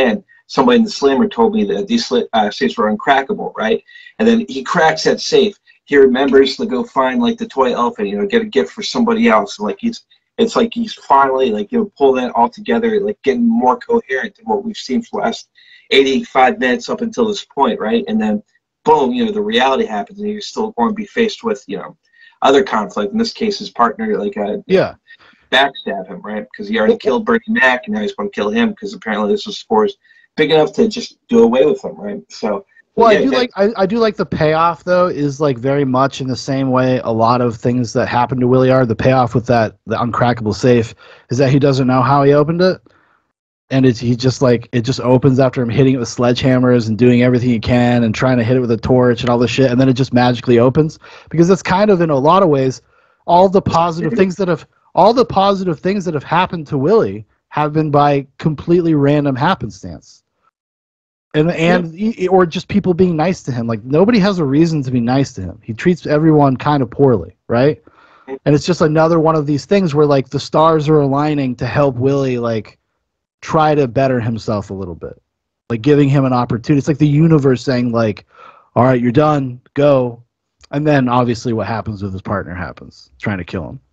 somebody in the Slammer told me that these uh, safes were uncrackable, right? And then he cracks that safe. He remembers to go find like the toy elephant, you know, get a gift for somebody else. And, like he's, it's like he's finally like you know pull that all together, like getting more coherent than what we've seen for the last eighty-five minutes up until this point, right? And then boom, you know, the reality happens, and you're still going to be faced with you know other conflict. In this case, his partner like uh, yeah backstab him, right? Because he already killed Bernie Mac, and now he's going to kill him because apparently this was scores big enough to just do away with him, right? So. Well, yeah, I do yeah. like I, I do like the payoff though is like very much in the same way a lot of things that happen to Willie are. The payoff with that the uncrackable safe is that he doesn't know how he opened it, and it's he just like it just opens after him hitting it with sledgehammers and doing everything he can and trying to hit it with a torch and all this shit, and then it just magically opens because that's kind of in a lot of ways all the positive things that have all the positive things that have happened to Willie have been by completely random happenstance. And and he, or just people being nice to him. Like nobody has a reason to be nice to him. He treats everyone kind of poorly, right? And it's just another one of these things where like the stars are aligning to help Willie like try to better himself a little bit, like giving him an opportunity. It's like the universe saying like, "All right, you're done, go." And then obviously what happens with his partner happens, trying to kill him.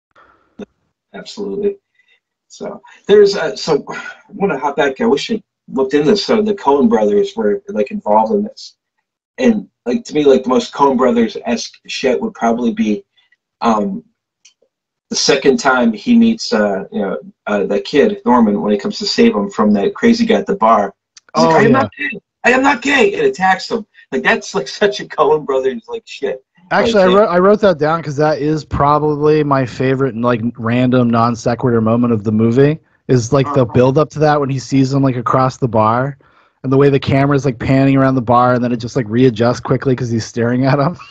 Absolutely. So there's uh, so I want to hop back. I wish I looked into this. So the Coen brothers were like involved in this, and like to me, like the most Coen brothers-esque shit would probably be um, the second time he meets uh, you know uh, that kid Norman when he comes to save him from that crazy guy at the bar. He's Oh, like, I am yeah. not gay. I am not gay, and attacks him. Like that's like such a Coen brothers like shit. Actually, Like, I wrote I wrote that down because that is probably my favorite like random non sequitur moment of the movie. Is like the build up to that when he sees him like across the bar, and the way the camera is like panning around the bar, and then it just like readjusts quickly because he's staring at him.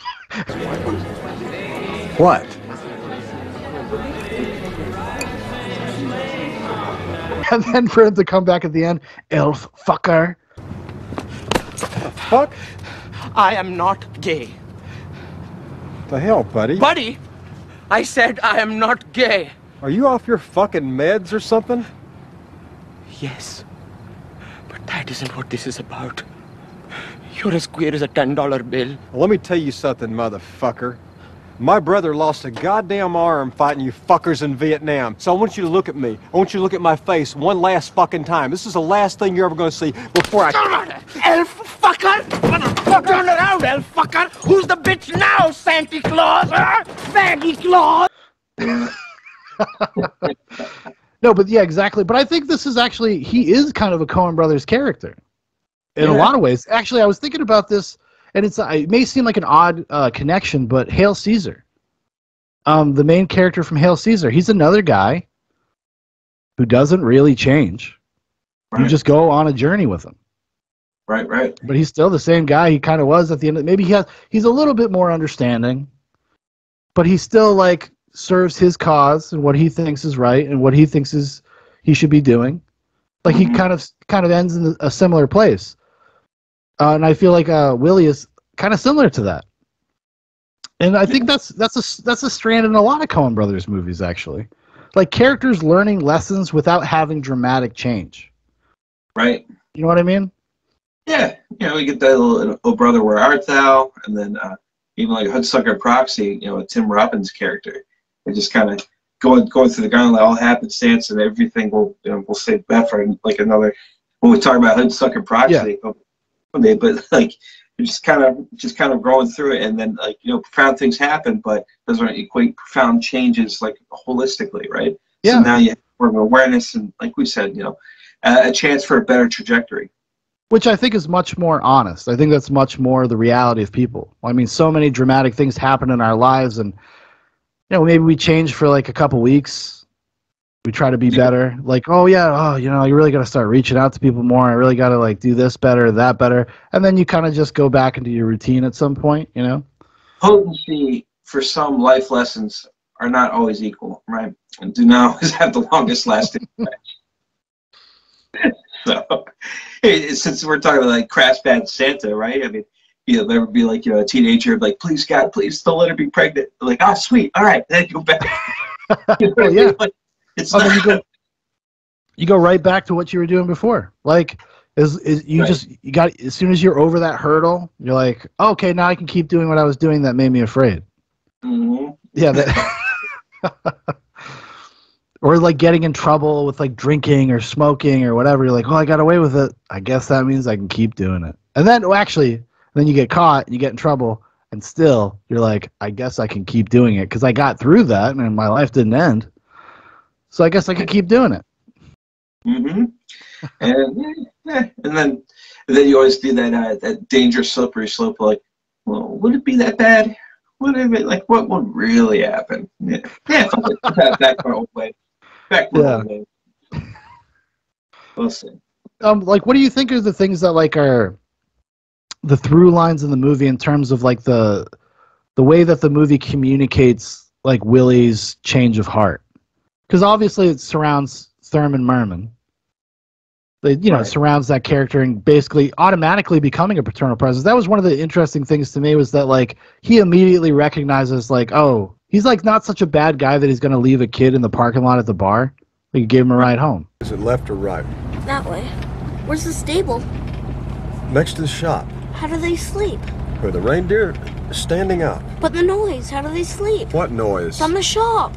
What? And then for him to come back at the end, elf fucker. Fuck? I am not gay. The hell, buddy? Buddy, I said I am not gay. Are you off your fucking meds or something? Yes, but that isn't what this is about. You're as queer as a ten dollar bill. Well, let me tell you something, motherfucker. My brother lost a goddamn arm fighting you fuckers in Vietnam. So I want you to look at me. I want you to look at my face one last fucking time. This is the last thing you're ever going to see before I... Elf fucker! Motherfucker! Turn around, elf fucker! Who's the bitch now, Santa Claus? Huh? Santa Claus! No, but yeah, exactly. But I think this is actually he is kind of a Coen Brothers character in a Yeah. lot of ways. Actually, I was thinking about this, and it's it may seem like an odd uh, connection, but Hail Caesar, um, the main character from Hail Caesar, he's another guy who doesn't really change. You Right. just go on a journey with him. Right, right. But he's still the same guy he kind of was at the end. Of, maybe he has he's a little bit more understanding, but he still like serves his cause and what he thinks is right and what he thinks is he should be doing. Like he kind of kind of ends in a similar place, uh, and I feel like uh, Willie is kind of similar to that. And I think that's that's a that's a strand in a lot of Coen Brothers movies actually, like characters learning lessons without having dramatic change. Right. You know what I mean? Yeah, you know, we get that little "Oh Brother, Where Art Thou?" and then uh, even like Hoodsucker Proxy, you know, a Tim Robbins character. They just kind of going going through the gauntlet, all happenstance, and everything. Will you know, we'll save that for like another when we talk about Hoodsucker Proxy. Yeah. But like you're just kind of just kind of going through it, and then like you know, profound things happen, but doesn't equate profound changes like holistically, right? Yeah. So now you have more of awareness, and like we said, you know, uh, a chance for a better trajectory. Which I think is much more honest. I think that's much more the reality of people. I mean, so many dramatic things happen in our lives, and you know, maybe we change for like a couple weeks. We try to be better. Like, oh yeah, oh, you know, you really got to start reaching out to people more. I really got to like do this better, that better, and then you kind of just go back into your routine at some point. You know, Potency for some life lessons are not always equal, right? And do not always have the longest lasting effect. So, hey, since we're talking about like crash bad Santa, right? I mean, you'll never be like, you know, a teenager, like, please God, please don't let her be pregnant. Like, oh, sweet, all right, then go back. You know what I mean? yeah. Like, it's Oh, not, then you go, you go right back to what you were doing before. Like, Is is you Right. just you got as soon as you're over that hurdle, you're like, oh, okay, now I can keep doing what I was doing that made me afraid. Mm-hmm. Yeah, that. Or like getting in trouble with like drinking or smoking or whatever. You're like, oh, I got away with it. I guess that means I can keep doing it. And then, well, actually, then you get caught and you get in trouble, and still you're like, I guess I can keep doing it because I got through that and my life didn't end. So I guess I can keep doing it. Mm-hmm. And eh, and then and then you always do that uh, that dangerous slippery slope. Like, well, would it be that bad? Would it be like what would really happen? Yeah, yeah. Back, back my old way. Back my Yeah. old way. We'll see. Um, like, what do you think are the things that like are the through lines in the movie in terms of like the the way that the movie communicates like Willie's change of heart? Because obviously it surrounds Thurman Merman. It, you know, Right. surrounds that character and basically automatically becoming a paternal presence. That was one of the interesting things to me was that like he immediately recognizes like, oh, he's like not such a bad guy that he's going to leave a kid in the parking lot at the bar. Like, give him a ride home. Is it left or right? That way. Where's the stable? Next to the shop, How do they sleep? where the reindeer is standing up. But the noise, how do they sleep? What noise? From the shop.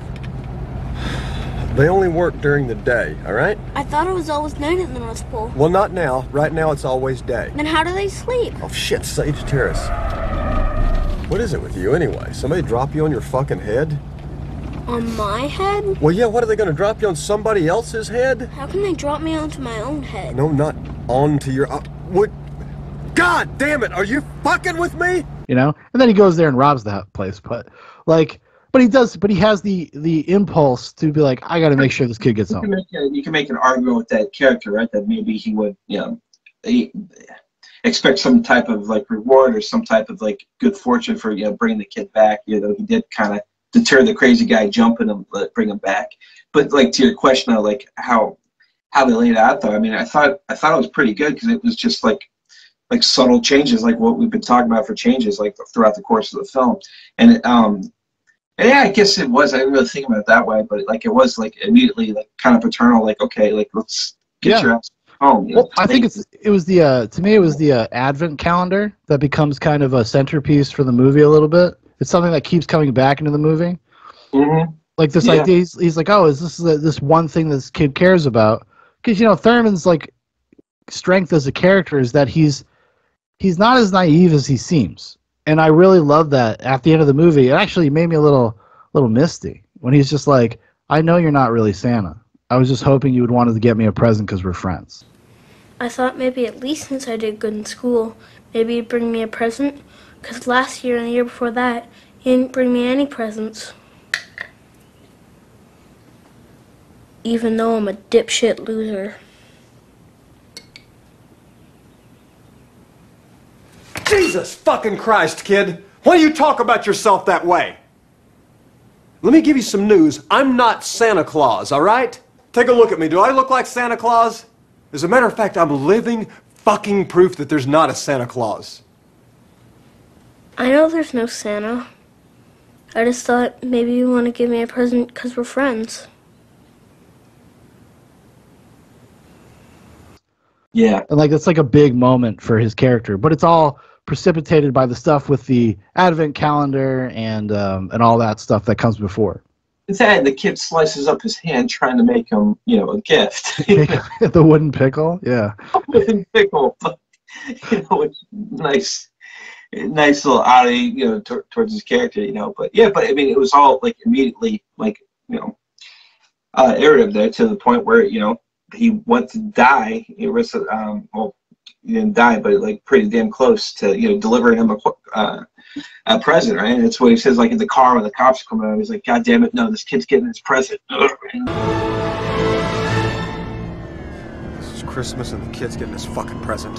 They only work during the day, all right? I thought it was always night at the North Pole. Well, not now. Right now, it's always day. Then how do they sleep? Oh, shit, Sage Terrace. What is it with you, anyway? Somebody drop you on your fucking head? On my head? Well, yeah, what, are they gonna drop you on somebody else's head? How can they drop me onto my own head? No, not onto your... Uh, what? God damn it, are you fucking with me? You know, and then he goes there and robs that place. But like, but he does. But he has the the impulse to be like, I got to make sure this kid gets You can, home. make a, you can make an argument with that character, right? That maybe he would, you know, he, expect some type of like reward or some type of like good fortune for you know bringing the kid back. You know, he did kind of deter the crazy guy jumping him, let bring him back. But like to your question of like how how they laid it out, though, I mean, I thought I thought it was pretty good because it was just like like subtle changes, like what we've been talking about for changes, like throughout the course of the film. And it, um, and yeah, I guess it was. I didn't really think about it that way, but like it was like immediately like kind of paternal, like okay, like let's get Yeah. your ass home. You know? Well, I think it's it was the uh, to me it was the uh, advent calendar that becomes kind of a centerpiece for the movie a little bit. It's something that keeps coming back into the movie. Mm-hmm. Like this Yeah. idea, he's, he's like, oh, is this the, this one thing this kid cares about? Because you know Thurman's like strength as a character is that he's he's not as naive as he seems, and I really love that. At the end of the movie, it actually made me a little little misty when he's just like, I know you're not really Santa. I was just hoping you would wanted to get me a present because we're friends. I thought maybe at least since I did good in school, maybe he'd bring me a present. Because last year and the year before that, he didn't bring me any presents. Even though I'm a dipshit loser. Jesus fucking Christ, kid. Why do you talk about yourself that way? Let me give you some news. I'm not Santa Claus, all right? Take a look at me. Do I look like Santa Claus? As a matter of fact, I'm living fucking proof that there's not a Santa Claus. I know there's no Santa. I just thought maybe you want to give me a present because we're friends. Yeah. And like it's like a big moment for his character, but it's all precipitated by the stuff with the advent calendar and um, and all that stuff that comes before. It's that the kid slices up his hand trying to make him, you know, a gift. The wooden pickle, yeah. Wooden pickle, but, you know, it's nice, nice little oddity, you know, t- towards his character, you know. But yeah, but I mean, it was all like immediately, like you know, uh, iterative there to the point where you know he went to die. He was, um, well, he didn't die, but like pretty damn close to you know delivering him a. Uh, a present, right? And that's what he says, like in the car when the cops come out. He's like, "God damn it, no! This kid's getting his present." This is Christmas and the kid's getting his fucking present.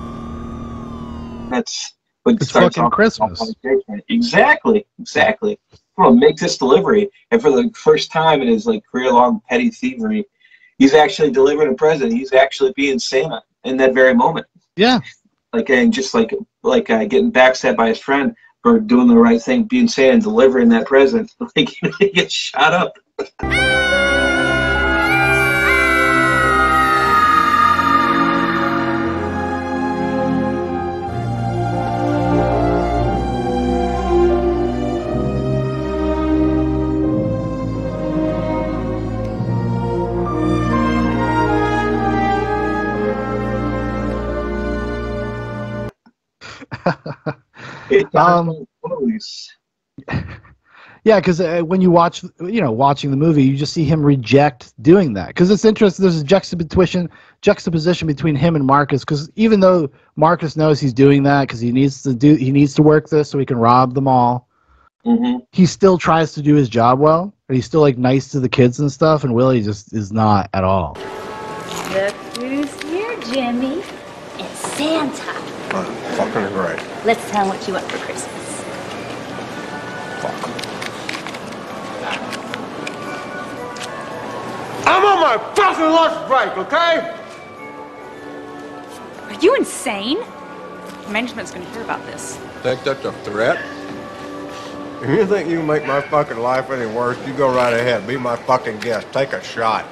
That's what It's starts fucking off- Christmas. Exactly, exactly. I'm gonna make this delivery, and for the first time in his like career-long petty thievery, he's actually delivering a present. He's actually being Santa in that very moment. Yeah. Like and just like like uh, getting backstabbed by his friend for doing the right thing, being Santa and delivering that present. Like he gets shot up. Um, yeah, because uh, when you watch, you know, watching the movie, you just see him reject doing that. Because it's interesting. There's a juxtaposition, juxtaposition between him and Marcus. Because even though Marcus knows he's doing that because he needs to do, he needs to work this so he can rob them all. Mm-hmm. He still tries to do his job well, and he's still like nice to the kids and stuff. And Willie just is not at all. Look who's here, Jimmy. It's Santa. Oh, fucking great. Let's tell him what you want for Christmas. I'm on my fucking lunch break, okay? Are you insane? Management's gonna hear about this. Think that's a threat? If you think you can make my fucking life any worse, you go right ahead. Be my fucking guest. Take a shot.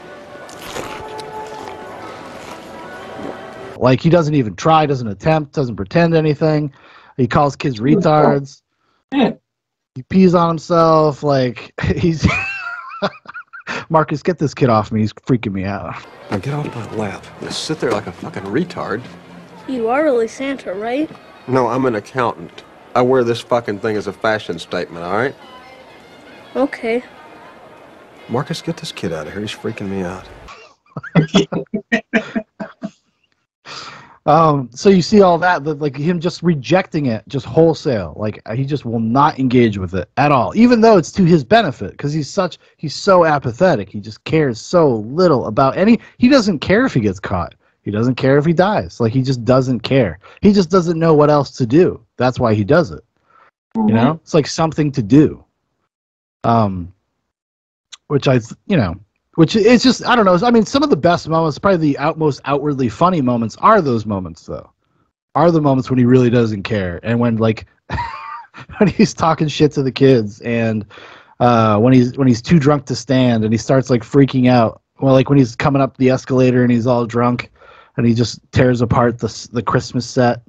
Like, he doesn't even try, doesn't attempt, doesn't pretend anything. He calls kids retards. He pees on himself. Like, he's... Marcus, get this kid off me. He's freaking me out. Now get off my lap. Just sit there like a fucking retard. You are really Santa, right? No, I'm an accountant. I wear this fucking thing as a fashion statement, all right? Okay. Marcus, get this kid out of here. He's freaking me out. Um, so you see all that, that, like him just rejecting it, just wholesale. Like he just will not engage with it at all, even though it's to his benefit, because he's such, he's so apathetic. He just cares so little about any. He doesn't care if he gets caught. He doesn't care if he dies. Like he just doesn't care. He just doesn't know what else to do. That's why he does it. Mm-hmm. You know, it's like something to do. Um, which I, you know. Which it's just, I don't know. I mean, some of the best moments, probably the out, most outwardly funny moments are those moments, though. Are the moments when he really doesn't care. And when, like, when he's talking shit to the kids and uh, when he's when he's too drunk to stand and he starts, like, freaking out. Well, like, when he's coming up the escalator and he's all drunk and he just tears apart the, the Christmas set.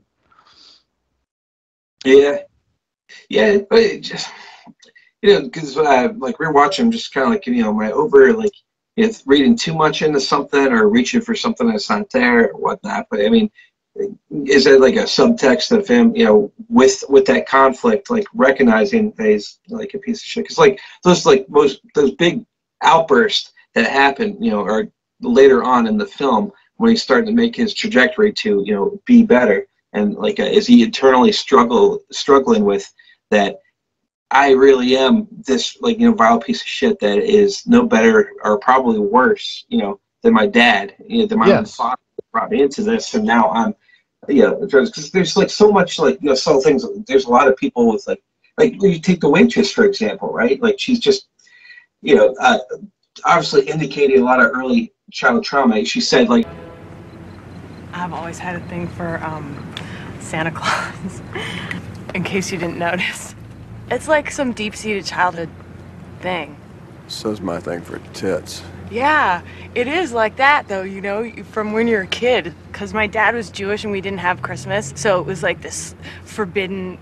Yeah. Yeah, but it just, you know, because, uh, like, we're watching just kind of like, you know, my over, like, you know, reading too much into something or reaching for something that's not there or whatnot. But I mean, is it like a subtext of him, you know, with with that conflict, like recognizing that he's like a piece of shit? Because like those like most those big outbursts that happen, you know, are later on in the film when he's starting to make his trajectory to, you know, be better, and like uh, is he internally struggle struggling with that? I really am this, like, you know, vile piece of shit that is no better or probably worse, you know, than my dad, you know, than my yes. own father brought me into this, and now I'm, you know, because there's like so much, like, you know, subtle things. There's a lot of people with like, like you take the waitress for example, right? Like she's just, you know, uh, obviously indicating a lot of early child trauma. She said like, I've always had a thing for um, Santa Claus. In case you didn't notice. It's like some deep-seated childhood thing. So's my thing for tits. Yeah, it is like that, though, you know, from when you're a kid. Because my dad was Jewish and we didn't have Christmas, so it was like this forbidden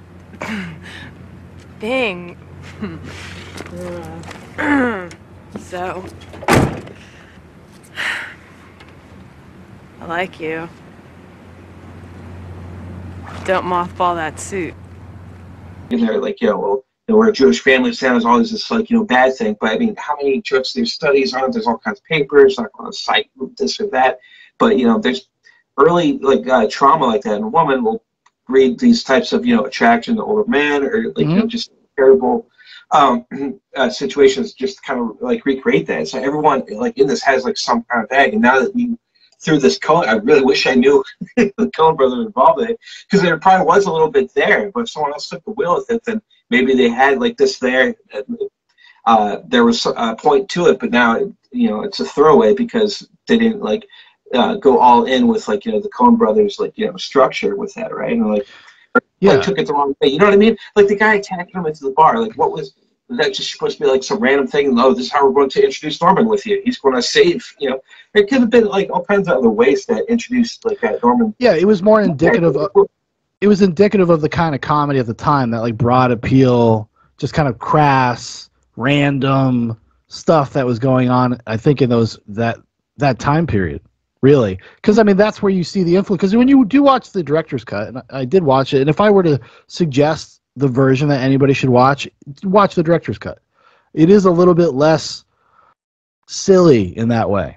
thing. So, I like you. Don't mothball that suit. And they're like, you know, well, you know, we're a Jewish family. Santa's always this, like, you know, bad thing. But I mean, how many Jews, there's studies on it, there's all kinds of papers, like on a site, this or that. But, you know, there's early, like, uh, trauma like that. And a woman will read these types of, you know, attraction to older men or, like, mm-hmm. you know, just terrible um, uh, situations, just kind of, like, recreate that. So everyone, like, in this has, like, some kind of bag. And now that we, through this Coen, I really wish I knew the Coen brothers were involved in it, because there probably was a little bit there, but if someone else took the wheel with it, then maybe they had like this there. Uh, there was a point to it, but now you know it's a throwaway because they didn't like uh, go all in with like you know the Coen brothers like you know structure with that, right? And like, yeah, like, took it the wrong way. You know what I mean? Like the guy attacking him into the bar. Like what was? Was that just supposed to be like some random thing? No, this is how we're going to introduce Norman with you. He's going to save, you know. It could have been like all kinds of other ways that introduced like that Norman. Yeah, it was more indicative of, it was indicative of the kind of comedy of the time, that like broad appeal, just kind of crass, random stuff that was going on, I think, in those that that time period. really, because I mean that's where you see the influence. Because when you do watch the director's cut, and I, I did watch it, and if I were to suggest the version that anybody should watch, watch the director's cut. It is a little bit less silly in that way.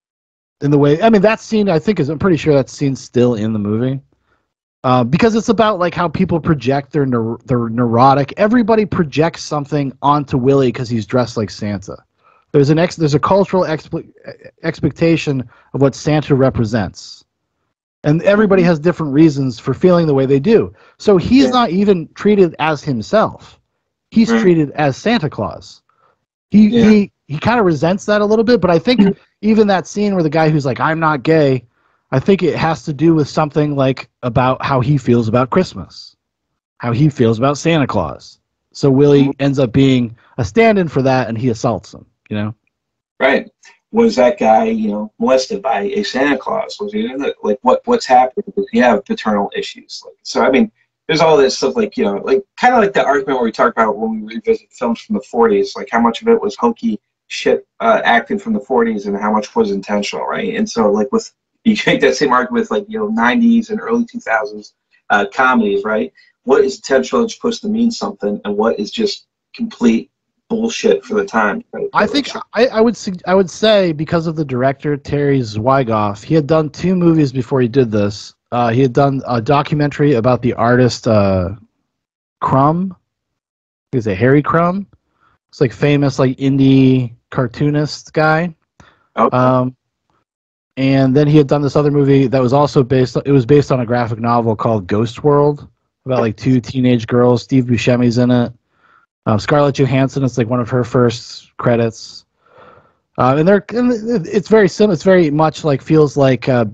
In the way, I mean, that scene I think is, I'm pretty sure that scene's still in the movie. Uh, because it's about like how people project their neur- their neurotic. Everybody projects something onto Willie because he's dressed like Santa. There's an ex- there's a cultural expe- expectation of what Santa represents, and everybody has different reasons for feeling the way they do. So he's yeah. not even treated as himself; he's right. treated as Santa Claus. He yeah. he he kind of resents that a little bit. But I think even that scene where the guy who's like, "I'm not gay," I think it has to do with something like about how he feels about Christmas, how he feels about Santa Claus. So Willie ends up being a stand-in for that, and he assaults him. You know, right? Was that guy, you know, molested by a Santa Claus? Was he like what? What's happened? Does he have paternal issues? Like, so, I mean, there's all this stuff, like you know, like kind of like the argument where we talk about when we revisit films from the forties, like how much of it was hokey shit uh, acting from the forties, and how much was intentional, right? And so, like with you take that same argument with like you know nineties and early two thousands uh, comedies, right? What is intentional and supposed to mean something, and what is just complete bullshit for the time? Right? I think I, I would I would say because of the director Terry Zwigoff, he had done two movies before he did this. Uh, he had done a documentary about the artist uh, Crumb. Is it Harry Crumb? It's like famous like indie cartoonist guy. Okay. Um, and then he had done this other movie that was also based. It was based on a graphic novel called Ghost World about like two teenage girls. Steve Buscemi's in it. Um, Scarlett Johansson is like one of her first credits, uh, and they're and it's very similar. It's very much like feels like uh,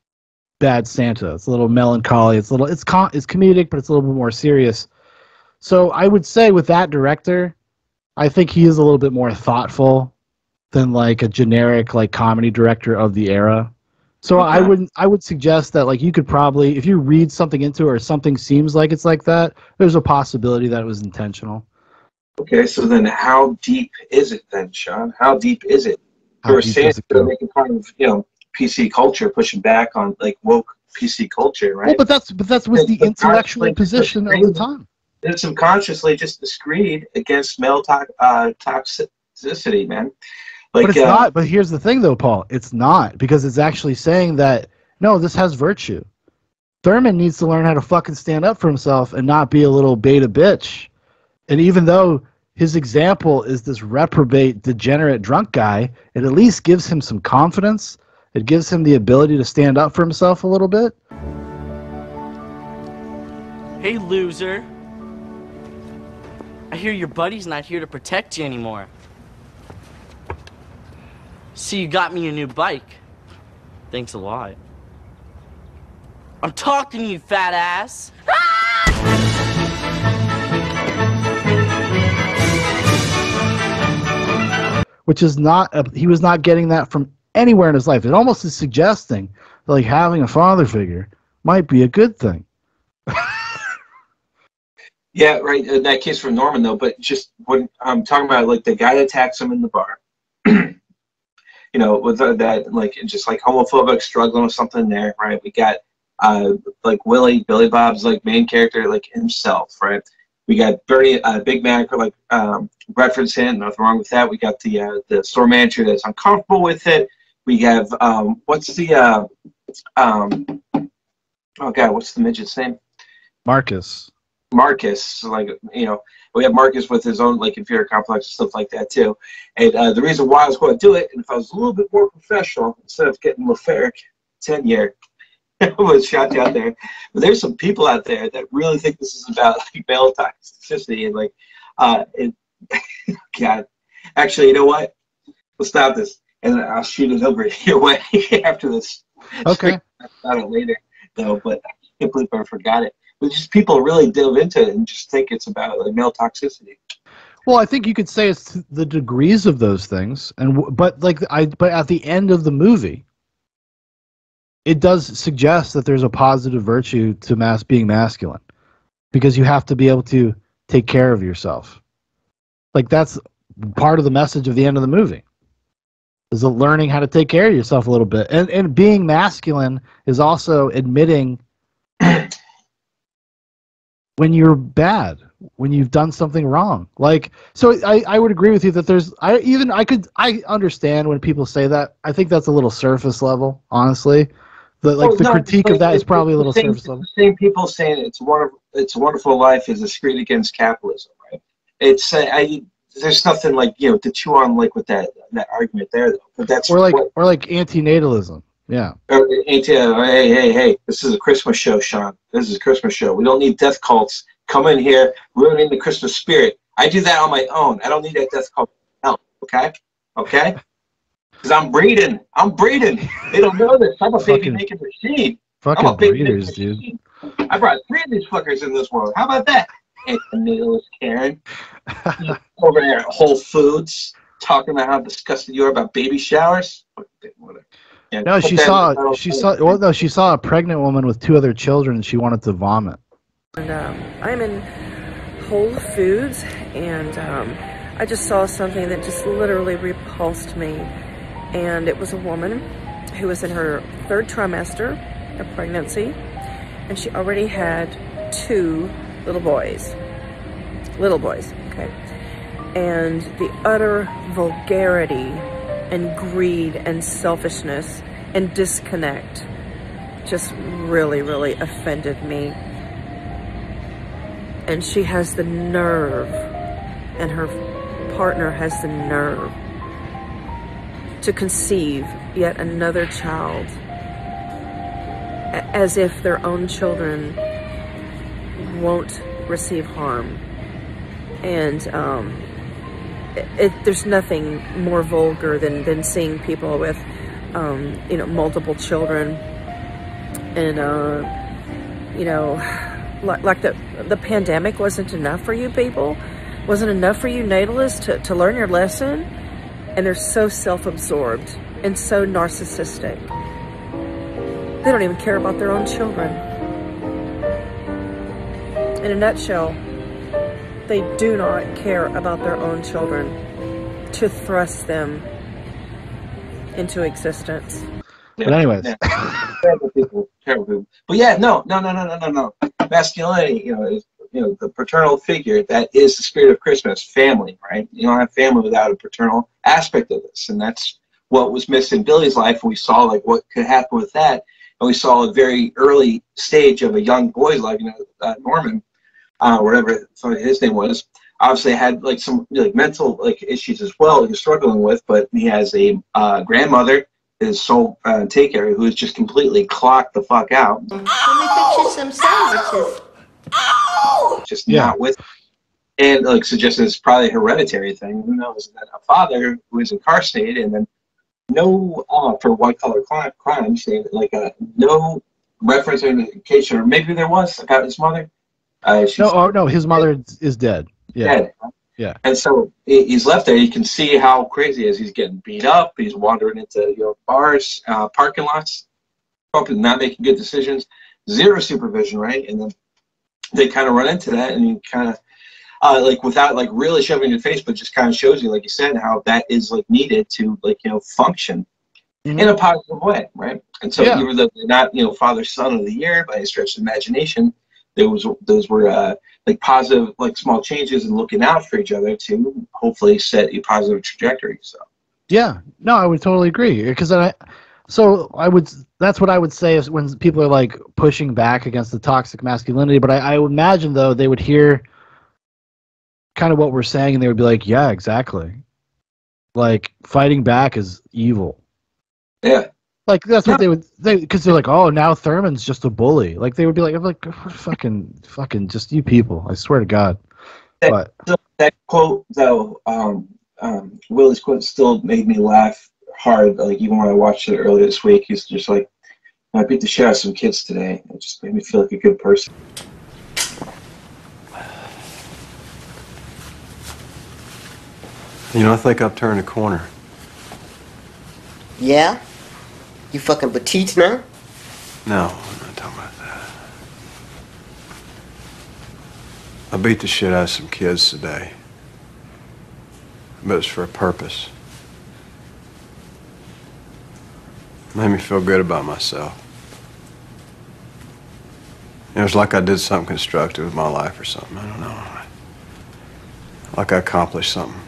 Bad Santa. It's a little melancholy. It's a little it's com- it's comedic, but it's a little bit more serious. So I would say with that director, I think he is a little bit more thoughtful than like a generic like comedy director of the era. So okay. I would I would suggest that like you could probably, if you read something into it or something seems like it's like that, there's a possibility that it was intentional. Okay, so then how deep is it then, Sean? How deep is it? How You're deep saying does it go? making part of, you know, P C culture, pushing back on like woke P C culture, right? Well, but that's but that's was And the the intellectual conflict position of the time. It's subconsciously just discreed against male to- uh, toxicity, man. Like, but it's uh, not. But here's the thing, though, Paul. It's not, because it's actually saying that no, this has virtue. Thurman needs to learn how to fucking stand up for himself and not be a little beta bitch. And even though his example is this reprobate, degenerate, drunk guy, it at least gives him some confidence. It gives him the ability to stand up for himself a little bit. Hey, loser. I hear your buddy's not here to protect you anymore. See, you got me a new bike. Thanks a lot. I'm talking to you, fat ass. Which is not, a, he was not getting that from anywhere in his life. It almost is suggesting that like having a father figure might be a good thing. Yeah, right. In that case for Norman, though, but just when I'm talking about like the guy that attacks him in the bar, you know, with uh, that, like, just like homophobic struggling with something there, right? We got uh, like Willie, Billy Bob's like main character, like himself, right? We got Bernie, uh, Big Mac, like um, referencing, nothing wrong with that. We got the uh, the store manager that's uncomfortable with it. We have um, what's the uh, um, oh god, what's the midget's name? Marcus. Marcus, like, you know, we have Marcus with his own like inferior complex and stuff like that too. And uh, the reason why I was going to do it, and if I was a little bit more professional instead of getting LeFerric tenure, was shot out there. But there's some people out there that really think this is about like male toxicity and like, uh, it, God, actually, you know what? We'll stop this, and I'll shoot it over your way after this. Okay. About it later, though, but I can't believe I forgot it. But just people really delve into it and just think it's about like male toxicity. Well, I think you could say it's the degrees of those things, and w- but like I, but at the end of the movie, it does suggest that there's a positive virtue to mass being masculine, because you have to be able to take care of yourself. Like that's part of the message of the end of the movie. is learning how to take care of yourself a little bit. And and being masculine is also admitting when you're bad, when you've done something wrong. Like, so I, I would agree with you that there's, I even, I could, I understand when people say that. I think that's a little surface level, honestly. The, like, Oh, the no, critique but of that it's is probably a the little same, surface level. it's the same people saying it's a wonderful, it's a wonderful life is a screed against capitalism, right? It's, uh, I, there's nothing like, you know, to chew on like with that, that argument there, though. But that's Or like, what, or like antinatalism. Yeah. or, ain't it, uh, hey, hey, hey, this is a Christmas show, Sean. This is a Christmas show. We don't need death cults coming here ruining the Christmas spirit. I do that on my own. I don't need that death cult help, okay? Okay? Because I'm breeding. I'm breeding. They don't know this. I'm a baby making machine. Fucking I'm a baby breeders, making dude. machine. I brought three of these fuckers in this world. How about that? Anthony Karen. Over there at Whole Foods talking about how disgusted you are about baby showers. Whatever. Yeah, No, put she that in saw, the she saw, well, no, she saw a pregnant woman with two other children and she wanted to vomit. And um, I'm in Whole Foods, and um, I just saw something that just literally repulsed me. And it was a woman who was in her third trimester of pregnancy, and she already had two little boys. Little boys, okay? And the utter vulgarity and greed and selfishness and disconnect just really, really offended me. And she has the nerve, and her partner has the nerve to conceive yet another child as if their own children won't receive harm. And um, it, it, there's nothing more vulgar than, than seeing people with, um, you know, multiple children. And, uh, you know, like, like the, the pandemic wasn't enough for you people, wasn't enough for you natalists to, to learn your lesson. And they're so self-absorbed and so narcissistic. They don't even care about their own children. In a nutshell, they do not care about their own children to thrust them into existence. But anyways. Yeah. Terrible people, terrible people. But yeah, no, no, no, no, no, no, no. Masculinity, you know, is, you know, the paternal figure, that is the spirit of Christmas, family, right? You don't have family without a paternal aspect of this. And that's what was missed in Billy's life. And we saw like what could happen with that. And we saw a very early stage of a young boy's life, you know, uh, Norman, uh, whatever his name was, obviously had like some like mental like issues as well he was struggling with, but he has a uh, grandmother, his sole uh, take care, who is just completely clocked the fuck out. Let me get you some sandwiches. Just Yeah. not with, and like suggesting it's probably a hereditary thing. Who knows? And then a father who is incarcerated, and then no uh, for white collar crime, crimes, like uh, no reference or indication, or maybe there was about his mother. Uh, she's No, oh, no, his mother is dead. Yeah. dead. Yeah. And so he- he's left there. You can see how crazy he is. He's getting beat up. He's wandering into you know bars, uh, parking lots, probably not making good decisions. Zero supervision, right? And then they kind of run into that, and you kind of uh, like without like really shoving in your face, but just kind of shows you, like you said, how that is like needed to like you know function Mhm. in a positive way, right? And so Yeah. even though they're not you know father son of the year by a stretch of imagination, there was those were uh, like positive like small changes and looking out for each other to hopefully set a positive trajectory. So Yeah, no, I would totally agree because I, so I would. That's what I would say is when people are like pushing back against the toxic masculinity. But I, I would imagine though they would hear kind of what we're saying and they would be like, yeah, exactly. Like fighting back is evil. yeah, Like that's what they would. They because they're like, oh, now Thurman's just a bully. Like they would be like, I'm like, fucking, fucking, just you people. I swear to God. that, But that quote though, um, um, Willie's quote still made me laugh hard. Like even when I watched it earlier this week, he's just like, I beat the shit out of some kids today. It just made me feel like a good person. You know, I think I've turned a corner. Yeah? You fucking petite now? No, I'm not talking about that. I beat the shit out of some kids today. But it's for a purpose. Made me feel good about myself. It was like I did something constructive with my life or something. I don't know. Like I accomplished something.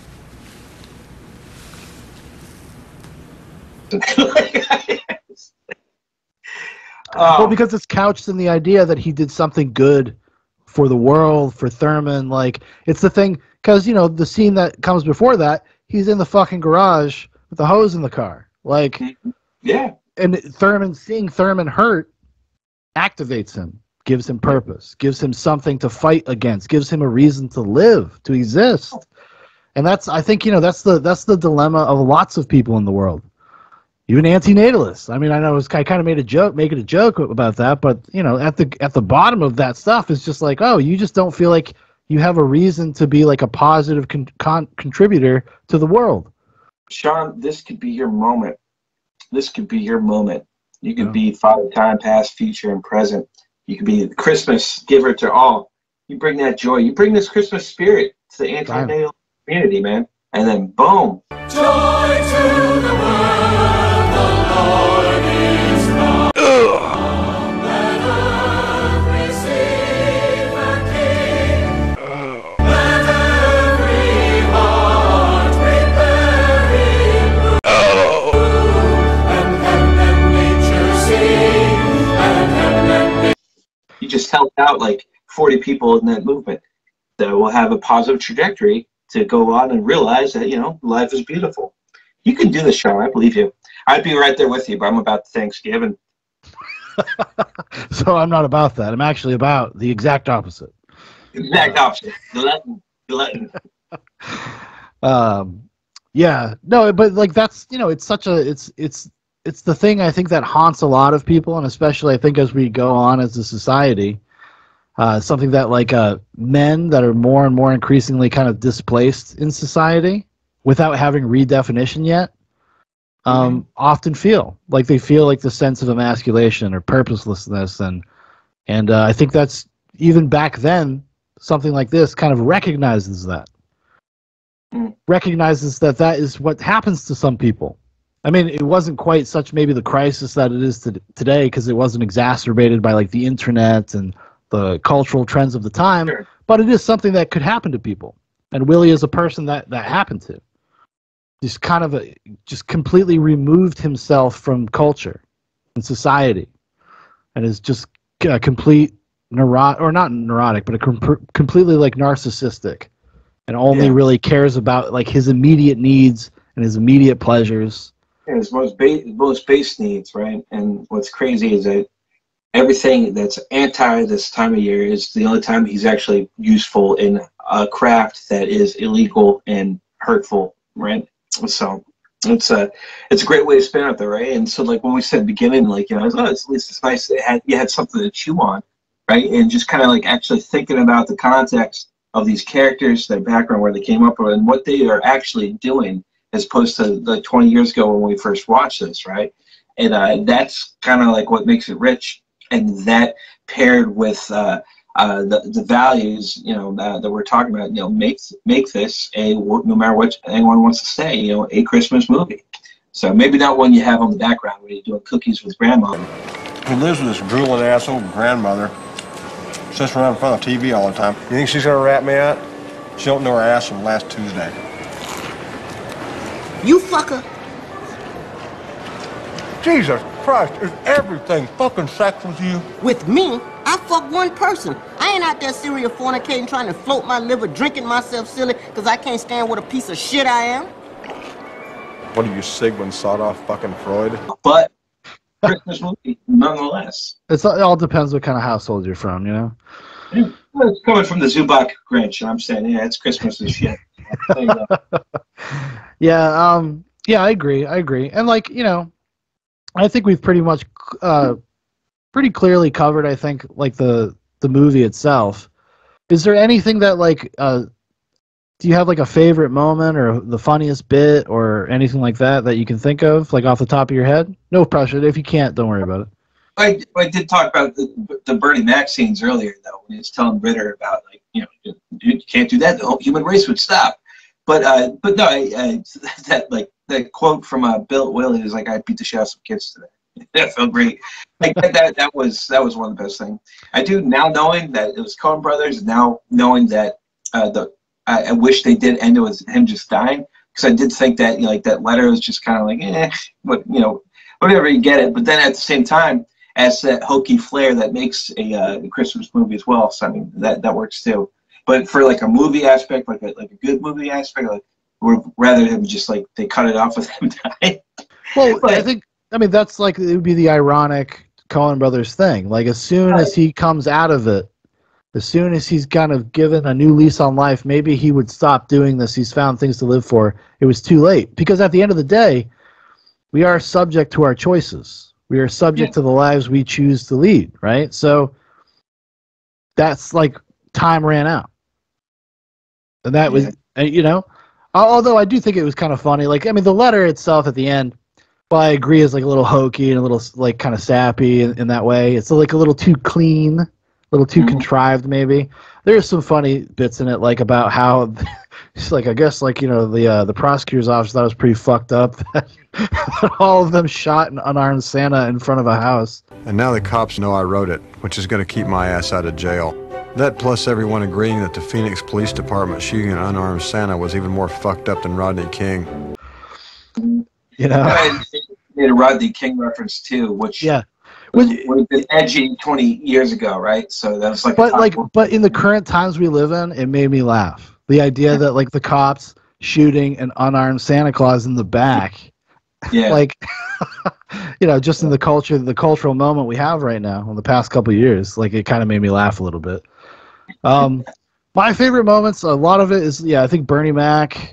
Well, because it's couched in the idea that he did something good for the world, for Thurman. Like, it's the thing, because, you know, the scene that comes before that, he's in the fucking garage with the hose in the car. Like, yeah. And Thurman, seeing Thurman hurt, activates him, gives him purpose, gives him something to fight against, gives him a reason to live, to exist. And that's, I think, you know, that's the that's the dilemma of lots of people in the world. Even antinatalists. I mean, I know it was, I kind of made a joke, making a joke about that, but you know, at the at the bottom of that stuff is just like, oh, you just don't feel like you have a reason to be like a positive con con contributor to the world. Sean, this could be your moment. This could be your moment. You could yeah. be Father Time, past, future, and present. You could be the Christmas giver to all. You bring that joy. You bring this Christmas spirit to the antinatal community, man. And then boom. Joy to the world. You just helped out like forty people in that movement that will have a positive trajectory to go on and realize that, you know, life is beautiful. You can do this, Sean. I believe you. I'd be right there with you, but I'm about Thanksgiving. So I'm not about that. I'm actually about the exact opposite. Exact opposite. Glutton. Glutton. um, yeah. No, but like that's, you know, it's such a, it's, it's, it's the thing I think that haunts a lot of people, and especially I think as we go on as a society, uh, something that like uh, men that are more and more increasingly kind of displaced in society without having redefinition yet, um, mm-hmm. often feel like they feel like the sense of emasculation or purposelessness, and and uh, I think that's even back then something like this kind of recognizes that, mm. recognizes that that is what happens to some people. I mean, it wasn't quite such maybe the crisis that it is to, today because it wasn't exacerbated by like the internet and the cultural trends of the time, sure. but it is something that could happen to people. And Willie is a person that that happened to. Just kind of a, just completely removed himself from culture and society, and is just a complete neurotic, or not neurotic, but a com completely like narcissistic, and only yeah. really cares about like his immediate needs and his immediate pleasures. Yeah, his most base, most base needs, right? And what's crazy is that everything that's anti this time of year is the only time he's actually useful in a craft that is illegal and hurtful, right? So it's a it's a great way to spend it there, right? And so like when we said at the beginning, like, you know, oh, it's, at least it's nice that it had, you had something to chew on, right? And just kind of like actually thinking about the context of these characters, their background, where they came up with, and what they are actually doing, as opposed to like twenty years ago when we first watched this, right? And uh, that's kind of like what makes it rich. And that paired with uh, uh, the the values, you know, uh, that we're talking about, you know, make make this a, no matter what anyone wants to say, you know, a Christmas movie. So maybe not one you have on the background when you're doing cookies with grandma. He lives with this drooling ass old grandmother. Sits around in front of the T V all the time. You think she's gonna rat me out? She don't know her ass from last Tuesday. You fucker. Jesus Christ, is everything fucking sex with you? With me? I fuck one person. I ain't out there serial fornicating, trying to float my liver, drinking myself silly, because I can't stand what a piece of shit I am. What are you, Sigmund Sawed-off fucking Freud? But Christmas movie, nonetheless. It's, it all depends what kind of household you're from, you know? It's coming from the Zubak Grinch, and I'm saying, yeah, it's Christmas and shit. yeah, um, yeah, I agree, I agree. And, like, you know, I think we've pretty much, uh, pretty clearly covered, I think, like, the, the movie itself. Is there anything that, like, uh, do you have, like, a favorite moment or the funniest bit or anything like that that you can think of, like, off the top of your head? No pressure. If you can't, don't worry about it. I, I did talk about the, the Bernie Mac scenes earlier, though, when he was telling Ritter about, like, you know, you can't do that, the whole human race would stop. But, uh, but no, I, I, that, like, that quote from uh, Bill Willie is like, "I beat the shit out of some kids today." That felt great. Like that, that that was that was one of the best things. I do now knowing that it was Coen Brothers. Now knowing that uh, the I, I wish they did end it with him just dying, because I did think that, you know, like that letter was just kind of like, eh, what, you know, whatever, you get it. But then at the same time, as that hokey flair that makes a uh, Christmas movie as well. So I mean, that that works too. But for like a movie aspect, like a like a good movie aspect, like would rather him just like they cut it off with him dying. Well, But- I think I mean that's like it would be the ironic Coen Brothers thing. Like as soon as he comes out of it, as soon as he's kind of given a new lease on life, maybe he would stop doing this. He's found things to live for. It was too late, because at the end of the day, we are subject to our choices. We are subject to the lives we choose to lead, right? So that's like time ran out. And that was, uh, you know, although I do think it was kind of funny. Like, I mean, the letter itself at the end, well, I agree, is like a little hokey and a little like kind of sappy in, in that way. It's like a little too clean, a little too contrived, maybe. There's some funny bits in it, like about how, it's like I guess like you know the uh, the prosecutor's office thought it was pretty fucked up that all of them shot an unarmed Santa in front of a house. And now the cops know I wrote it, which is going to keep my ass out of jail. That plus everyone agreeing that the Phoenix Police Department shooting an unarmed Santa was even more fucked up than Rodney King. You know? I made a Rodney King reference too, which yeah, would have been edgy twenty years ago, right? So that was like. But a like, but in the current times we live in, it made me laugh. The idea that like the cops shooting an unarmed Santa Claus in the back, yeah, like, you know, just in the culture, the cultural moment we have right now in the past couple of years, like it kind of made me laugh a little bit. Um, my favorite moments, a lot of it is, yeah, I think Bernie Mac.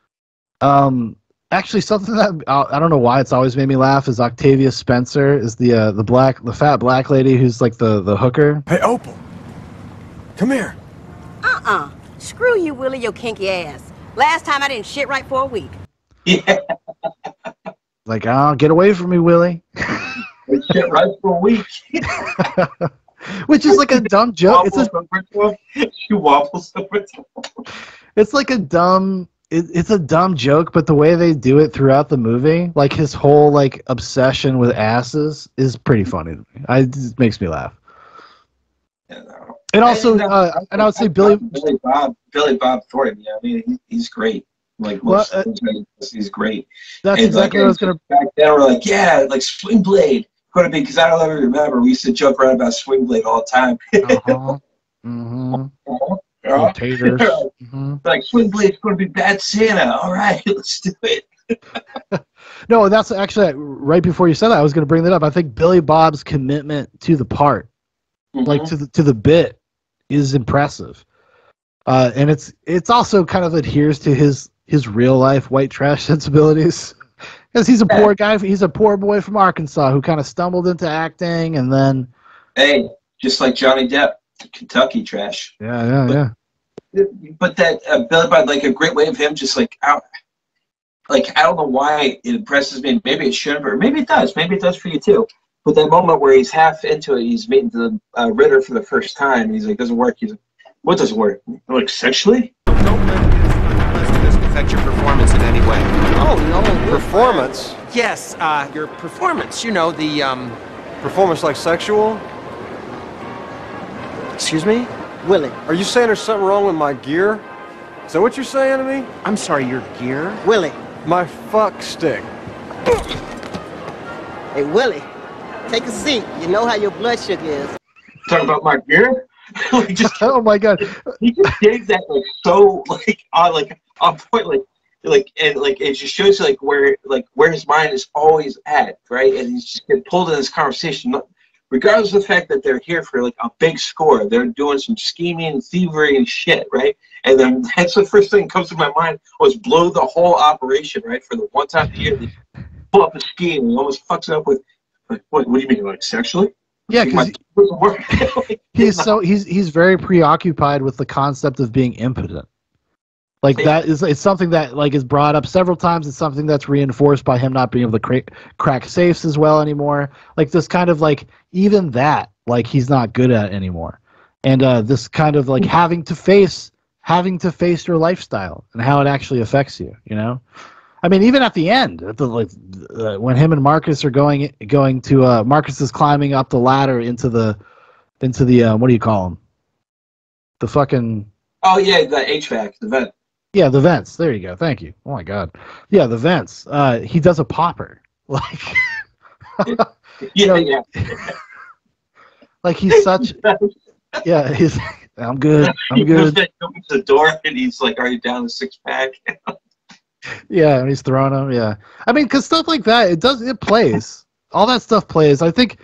Um, actually, something that uh, I don't know why it's always made me laugh is Octavia Spencer, is the uh, the black, the fat black lady who's like the the hooker. Hey, Opal, come here. Uh-uh. Screw you, Willie, your kinky ass. Last time I didn't shit right for a week. Yeah. Like, oh, get away from me, Willie. Shit right for a week. Which is like a dumb joke. It's a, she waffles over it's like a dumb. It, it's a dumb joke, but the way they do it throughout the movie, like his whole like obsession with asses, is pretty funny to me. I, it just makes me laugh. And also, uh, and I would say Billy Billy Bob Billy Bob Thornton. Yeah, I mean he, he's great. Like Well, most uh, he's great. That's And, exactly like, what I was gonna. Back then, we're like, yeah, like Swing Blade. Going to be, because I don't ever remember. We used to joke around about Swing Blade all the time. Uh-huh. Mm-hmm. Yeah. Taters. Mm-hmm. Like Swing Blade's going to be Bad Santa. All right, let's do it. No, that's actually right before you said that. I was going to bring that up. I think Billy Bob's commitment to the part, like to the to the bit, is impressive. Uh, and it's it's also kind of adheres to his his real life white trash sensibilities. Because he's a poor guy. He's a poor boy from Arkansas who kind of stumbled into acting, and then Hey, just like Johnny Depp, Kentucky trash. yeah, yeah, yeah. But that uh, Billy Bob, like a great way of him, just like out. Like I don't know why it impresses me. Maybe it shouldn't, or maybe it does. Maybe it does for you too. But that moment where he's half into it, he's meeting the uh, Ritter for the first time. And he's like, "Doesn't work." He's like, "What doesn't work?" I'm like, sexually? This affect your performance in any way. Oh, no. Performance? Yes, uh, your performance. You know, the, um... Performance like sexual? Excuse me? Willie. Are you saying there's something wrong with my gear? Is that what you're saying to me? I'm sorry, your gear? Willie. My fuck stick. Hey, Willie, take a seat. You know how your blood sugar is. Talking about my gear? Like, just, oh my god, he just digs that like so like on like on point, like like and like it just shows you like where like where his mind is always at, right? And he's just getting pulled in this conversation, regardless of the fact that they're here for like a big score. They're doing some scheming, thievery, and shit, right? And then that's the first thing that comes to my mind was blow the whole operation, right? For the one time a year, they pull up a scheme and almost fucks it up with like, what? What do you mean, like sexually? Yeah, because he's so he's he's very preoccupied with the concept of being impotent. Like that is it's something that like is brought up several times. It's something that's reinforced by him not being able to crack crack safes as well anymore. Like this kind of like even that like he's not good at anymore, and uh, this kind of like having to face having to face your lifestyle and how it actually affects you. You know, I mean, even at the end, at the, like uh, when him and Marcus are going going to uh, Marcus is climbing up the ladder into the into the uh, what do you call them? The fucking Oh yeah, the H V A C, the vent. yeah, the vents. There you go. Thank you. Oh my god. Yeah, the vents. Uh, he does a popper. Like yeah, know, yeah. Like he's such. Yeah, he's. I'm good. I'm he good. He opens the door and he's like, "Are you down the six pack?" Yeah, and he's throwing them. Yeah, I mean, because stuff like that, it does. It plays. All that stuff plays. I think.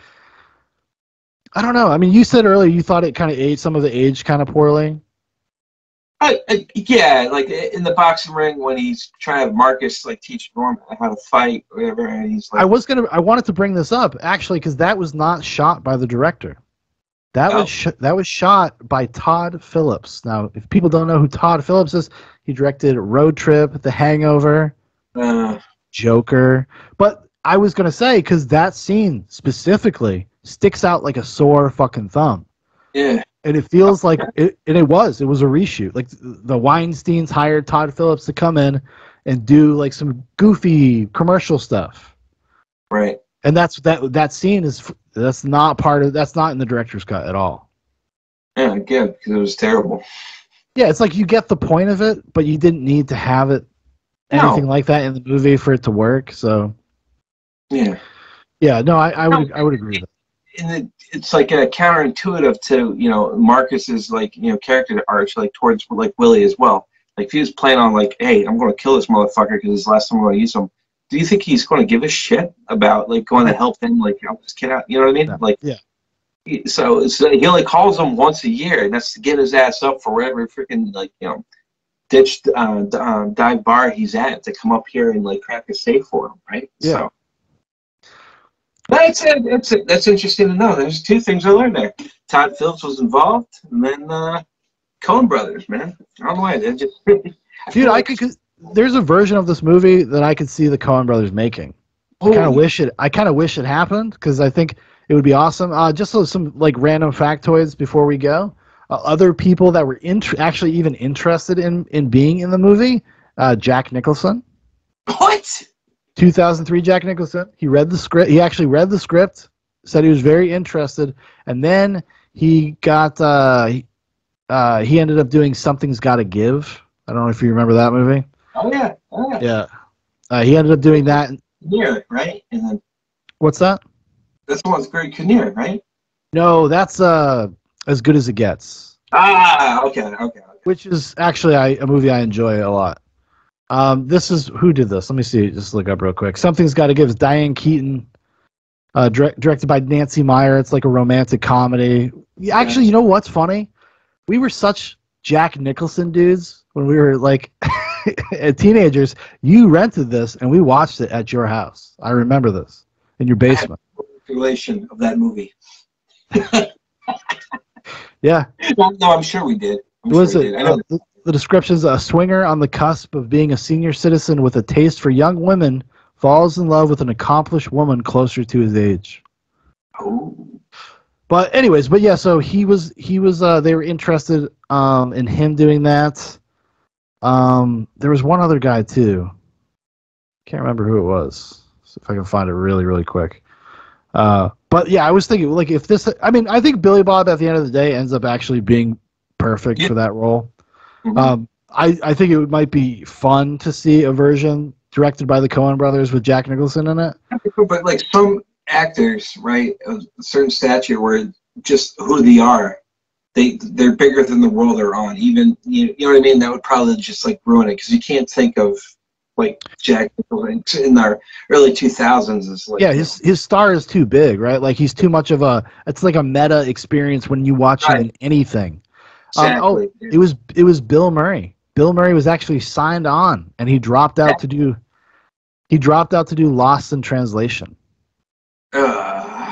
I don't know. I mean, you said earlier you thought it kind of aged. Some of the aged kind of poorly. I, I, yeah, like in the boxing ring when he's trying to have Marcus like teach Norm how to fight, or whatever, and he's like, I was gonna. I wanted to bring this up actually because that was not shot by the director. That Oh. was sh that was shot by Todd Phillips. Now, if people don't know who Todd Phillips is, he directed Road Trip, The Hangover, uh, Joker. But I was gonna say because that scene specifically sticks out like a sore fucking thumb. yeah, And it feels like it, and it was. It was a reshoot. Like the Weinsteins hired Todd Phillips to come in and do like some goofy commercial stuff. right. And that's that. That scene is that's not part of. That's not in the director's cut at all. Yeah, good because it was terrible. Yeah, it's like you get the point of it, but you didn't need to have it anything No. like that in the movie for it to work. So Yeah. yeah, no, I, I would I would agree with that. And it, it's like uh, counterintuitive to you know Marcus's like you know character arch like towards like Willie as well. Like if he was playing on like, hey, I'm going to kill this motherfucker because it's the last time I'm going to use him. Do you think he's going to give a shit about like going to help him like help this kid out? You know what I mean? Like yeah. he- So, it's, he only calls him once a year, and that's to get his ass up for whatever freaking like you know ditch uh, d- uh, dive bar he's at to come up here and like crack a safe for him, right? Yeah. So. That's it. That's it. That's interesting to know. There's two things I learned there. Todd Phillips was involved, and then uh, Coen Brothers, man. I don't know why. They just Dude, I could. There's a version of this movie that I could see the Coen Brothers making. I kind of wish it. I kind of wish it happened because I think it would be awesome. Uh, just so some like random factoids before we go. Uh, other people that were int- actually even interested in in being in the movie. Uh, Jack Nicholson. What? two thousand three Jack Nicholson. He read the script. He actually read the script. Said he was very interested, and then he got. Uh, he, uh, he ended up doing Something's Gotta Give. I don't know if you remember that movie. Oh yeah. Oh yeah. Yeah. Uh, he ended up doing that. Kinnear, right? And then What's that? this one's Greg Kinnear, right? No, that's uh, As Good as It Gets, Ah, okay, okay. okay. which is actually I, a movie I enjoy a lot. Um, this is who did this? Let me see. Just look up real quick. Something's Gotta Give is Diane Keaton, uh, direct, directed by Nancy Meyer. It's like a romantic comedy. Yeah, actually, you know what's funny? We were such Jack Nicholson dudes when we were like teenagers. You rented this and we watched it at your house. I remember this in your basement. Relation of that movie. Yeah. No, no, I'm sure we did. I'm What was sure we it? did. I know. Uh, the, the description's a swinger on the cusp of being a senior citizen with a taste for young women falls in love with an accomplished woman closer to his age. Oh. But anyways, but yeah, so he was he was uh they were interested um in him doing that. Um there was one other guy too. Can't remember who it was. See if I can find it really, really quick. Uh but yeah, I was thinking like if this I mean, I think Billy Bob at the end of the day ends up actually being perfect Yeah. for that role. Mhm. Um I, I think it might be fun to see a version directed by the Coen brothers with Jack Nicholson in it. But like some actors, right, of a certain stature, where just who they are, they they're bigger than the role they're on. Even you, you know what I mean? That would probably just like ruin it because you can't think of like Jack Nicholson in our early two thousands is like Yeah, his his star is too big, right? Like he's too much of a. It's like a meta experience when you watch him in anything. Um, oh, Exactly. it was it was Bill Murray. Bill Murray was actually signed on, and he dropped out to do. He dropped out to do Lost in Translation, Uh,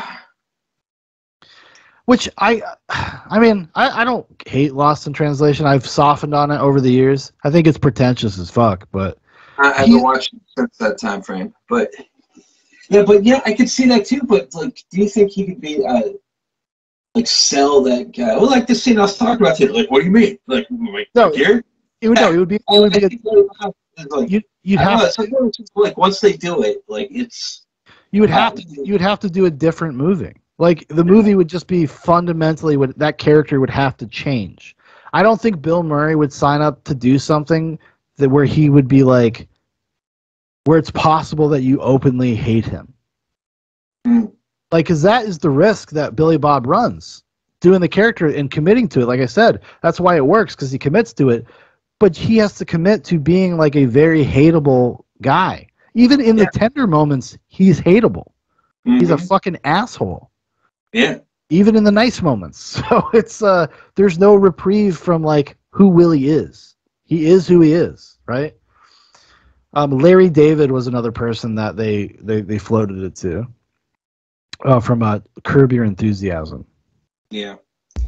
which I, I mean, I, I don't hate Lost in Translation. I've softened on it over the years. I think it's pretentious as fuck, but I, I haven't watched it since that time frame, but yeah, but yeah, I could see that too. But like, do you think he could be uh, like sell that guy? Well, like the scene I was talking about today. Like, what do you mean? Like, like No, here? it would no, it would be it would be a, like, you you'd I don't have know, it's like, it's like once they do it, like it's you would have to you would have to do a different movie. Like the movie would just be fundamentally would that character would have to change. I don't think Bill Murray would sign up to do something that where he would be like where it's possible that you openly hate him. Mm. Like, because that is the risk that Billy Bob runs, doing the character and committing to it. Like I said, that's why it works, because he commits to it. But he has to commit to being like a very hateable guy. Even in yeah. the tender moments, he's hateable. Mm-hmm. He's a fucking asshole. Yeah. Even in the nice moments. So it's uh, there's no reprieve from like who Willie is. He is who he is, right? Um, Larry David was another person that they they, they floated it to. Uh, from uh, Curb Your Enthusiasm. Yeah.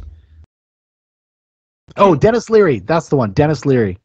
Oh, Dennis Leary. That's the one. Dennis Leary.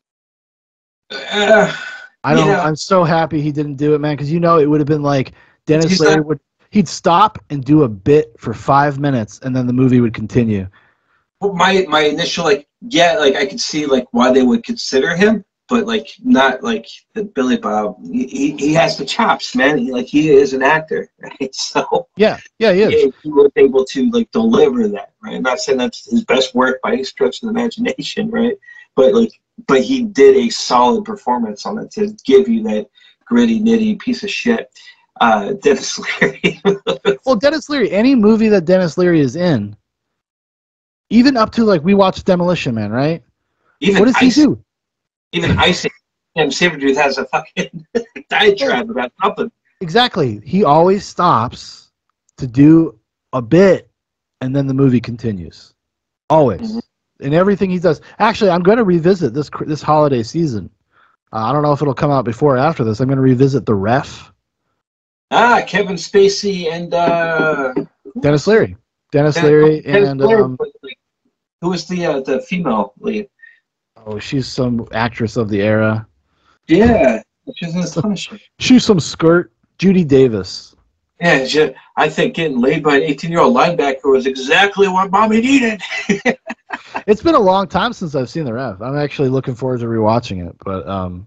Uh, I don't. yeah. I'm so happy he didn't do it, man. Because you know it would have been like Dennis He's Leary not- would. He'd stop and do a bit for five minutes, and then the movie would continue. Well, my my initial like yeah like I could see like why they would consider him, but like not like the Billy Bob. He he, he has the chops, man. He, like he is an actor, right? So yeah, yeah, he is. He, he was able to like deliver that, right? I'm not saying that's his best work by any stretch of the imagination, right? But like, but he did a solid performance on it to give you that gritty, nitty piece of shit. Uh, Dennis Leary. Well, Dennis Leary, any movie that Dennis Leary is in, even up to like we watched Demolition Man, right? Even what does Ice, he do? Even Icing, Sam Sabretooth has a fucking diatribe about nothing. Exactly. He always stops to do a bit, and then the movie continues. Always. Mm-hmm. In everything he does. Actually, I'm going to revisit this this holiday season. Uh, I don't know if it'll come out before or after this. I'm going to revisit The Ref. Ah, Kevin Spacey and uh, Dennis Leary. Dennis Dennis, Leary Dennis and Leary, um, who was the uh, the female lead? Oh, she's some actress of the era. Yeah, she's in the Punisher. She's some skirt. Judy Davis. Yeah, she, I think getting laid by an eighteen-year-old linebacker was exactly what Bobby needed. It's been a long time since I've seen The Ref. I'm actually looking forward to rewatching it, but um,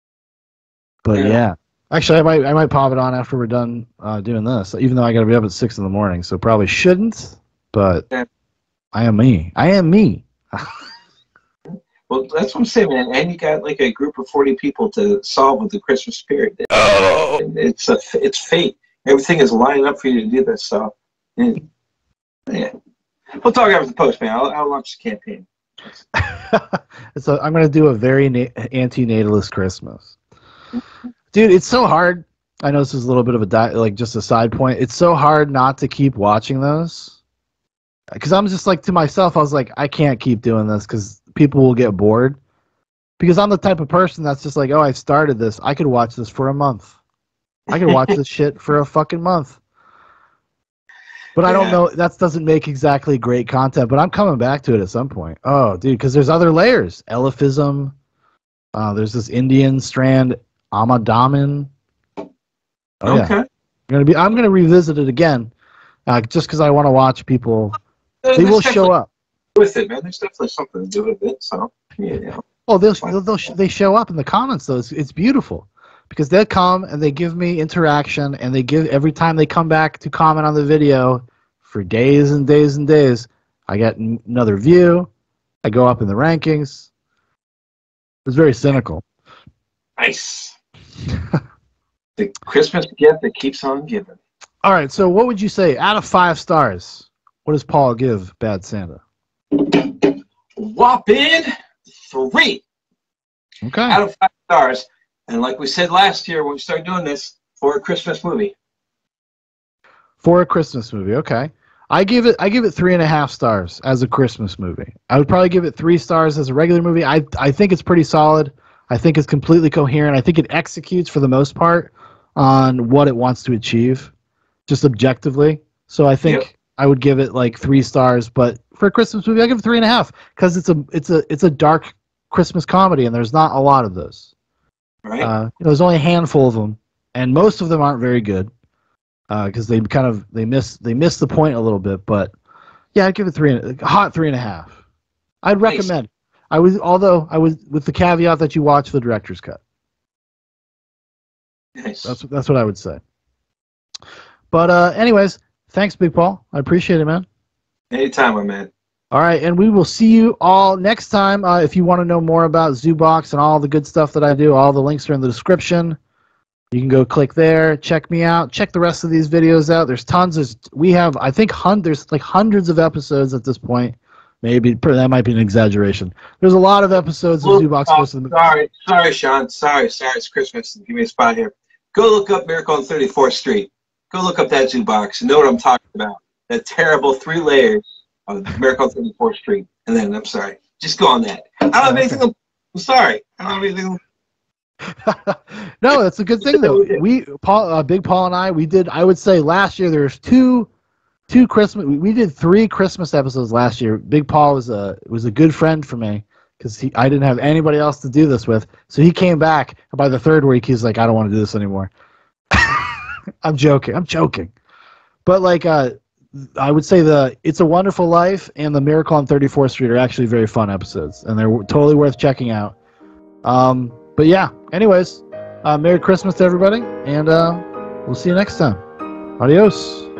but yeah. yeah. Actually, I might I might pop it on after we're done uh, doing this, even though I got to be up at six in the morning, so probably shouldn't. But yeah. I am me. I am me. Well, that's what I'm saying, man. And you got like a group of forty people to solve with the Christmas spirit. Oh. And it's a it's fate. Everything is lining up for you to do this. So, yeah. yeah. We'll talk after the post, man. I'll, I'll launch the campaign. So I'm going to do a very na- anti-natalist Christmas. Dude, it's so hard. I know this is a little bit of a di- like just a side point. It's so hard not to keep watching those. Because I'm just like to myself, I was like, I can't keep doing this because people will get bored. Because I'm the type of person that's just like, oh, I started this. I could watch this for a month. I could watch this shit for a fucking month. But I don't Yeah. know. That doesn't make exactly great content. But I'm coming back to it at some point. Oh, dude, because there's other layers. Elifism. Uh, there's this Indian strand, Amadaman. Oh, yeah. Okay. I'm gonna be. I'm gonna revisit it again, uh, just because I want to watch people. There's They will definitely show up. with it, man. There's definitely something to do with it. So, yeah. You know. Oh, they'll, they'll, they'll sh- they show up in the comments though. It's, it's beautiful because they'll come and they give me interaction and they give every time they come back to comment on the video for days and days and days. I get n- another view. I go up in the rankings. It's very cynical. Nice. The Christmas gift that keeps on giving. All right, so what would you say out of five stars? What does Paul give Bad Santa? Whopping three. Okay. Out of five stars. And like we said last year when we started doing this, for a Christmas movie. For a Christmas movie, okay. I give it I give it three and a half stars as a Christmas movie. I would probably give it three stars as a regular movie. I I think it's pretty solid. I think it's completely coherent. I think it executes for the most part on what it wants to achieve, just objectively. So I think Yep. I would give it like three stars. But for a Christmas movie, I give it three and a half because it's a it's a it's a dark Christmas comedy, and there's not a lot of those. Right. Uh, you know, there's only a handful of them, and most of them aren't very good because they kind of they miss they miss the point a little bit. But yeah, I'd give it three and a hot three and a half. I'd Nice. recommend. I was, although I was with the caveat that you watch the director's cut. Nice. That's that's what I would say. But uh, anyways, thanks, Big Paul. I appreciate it, man. Anytime, my man. All right, and we will see you all next time. Uh, if you want to know more about Zoobox and all the good stuff that I do, all the links are in the description. You can go click there, check me out, check the rest of these videos out. There's tons of, we have, I think, hun- there's like hundreds of episodes at this point. Maybe, that might be an exaggeration. There's a lot of episodes of Zoobox oh, posted. Sorry, sorry, Sean. Sorry, sorry. It's Christmas. Give me a spot here. Go look up Miracle on thirty-fourth Street. Go look up that Zoobox and know what I'm talking about. That terrible three layers of Miracle on thirty-fourth Street. And then, I'm sorry. Just go on that. I don't have anything. I'm sorry. I don't have anything. No, that's a good thing though. We, Paul, uh, Big Paul and I, we did. I would say last year there's two, two Christmas. We, we did three Christmas episodes last year. Big Paul was a was a good friend for me because he I didn't have anybody else to do this with. So he came back, and by the third week he's like, I don't want to do this anymore. I'm joking. I'm joking. But like, uh, I would say the It's a Wonderful Life and the Miracle on thirty-fourth Street are actually very fun episodes, and they're totally worth checking out. Um. But yeah, anyways, uh, Merry Christmas to everybody, and uh, we'll see you next time. Adios.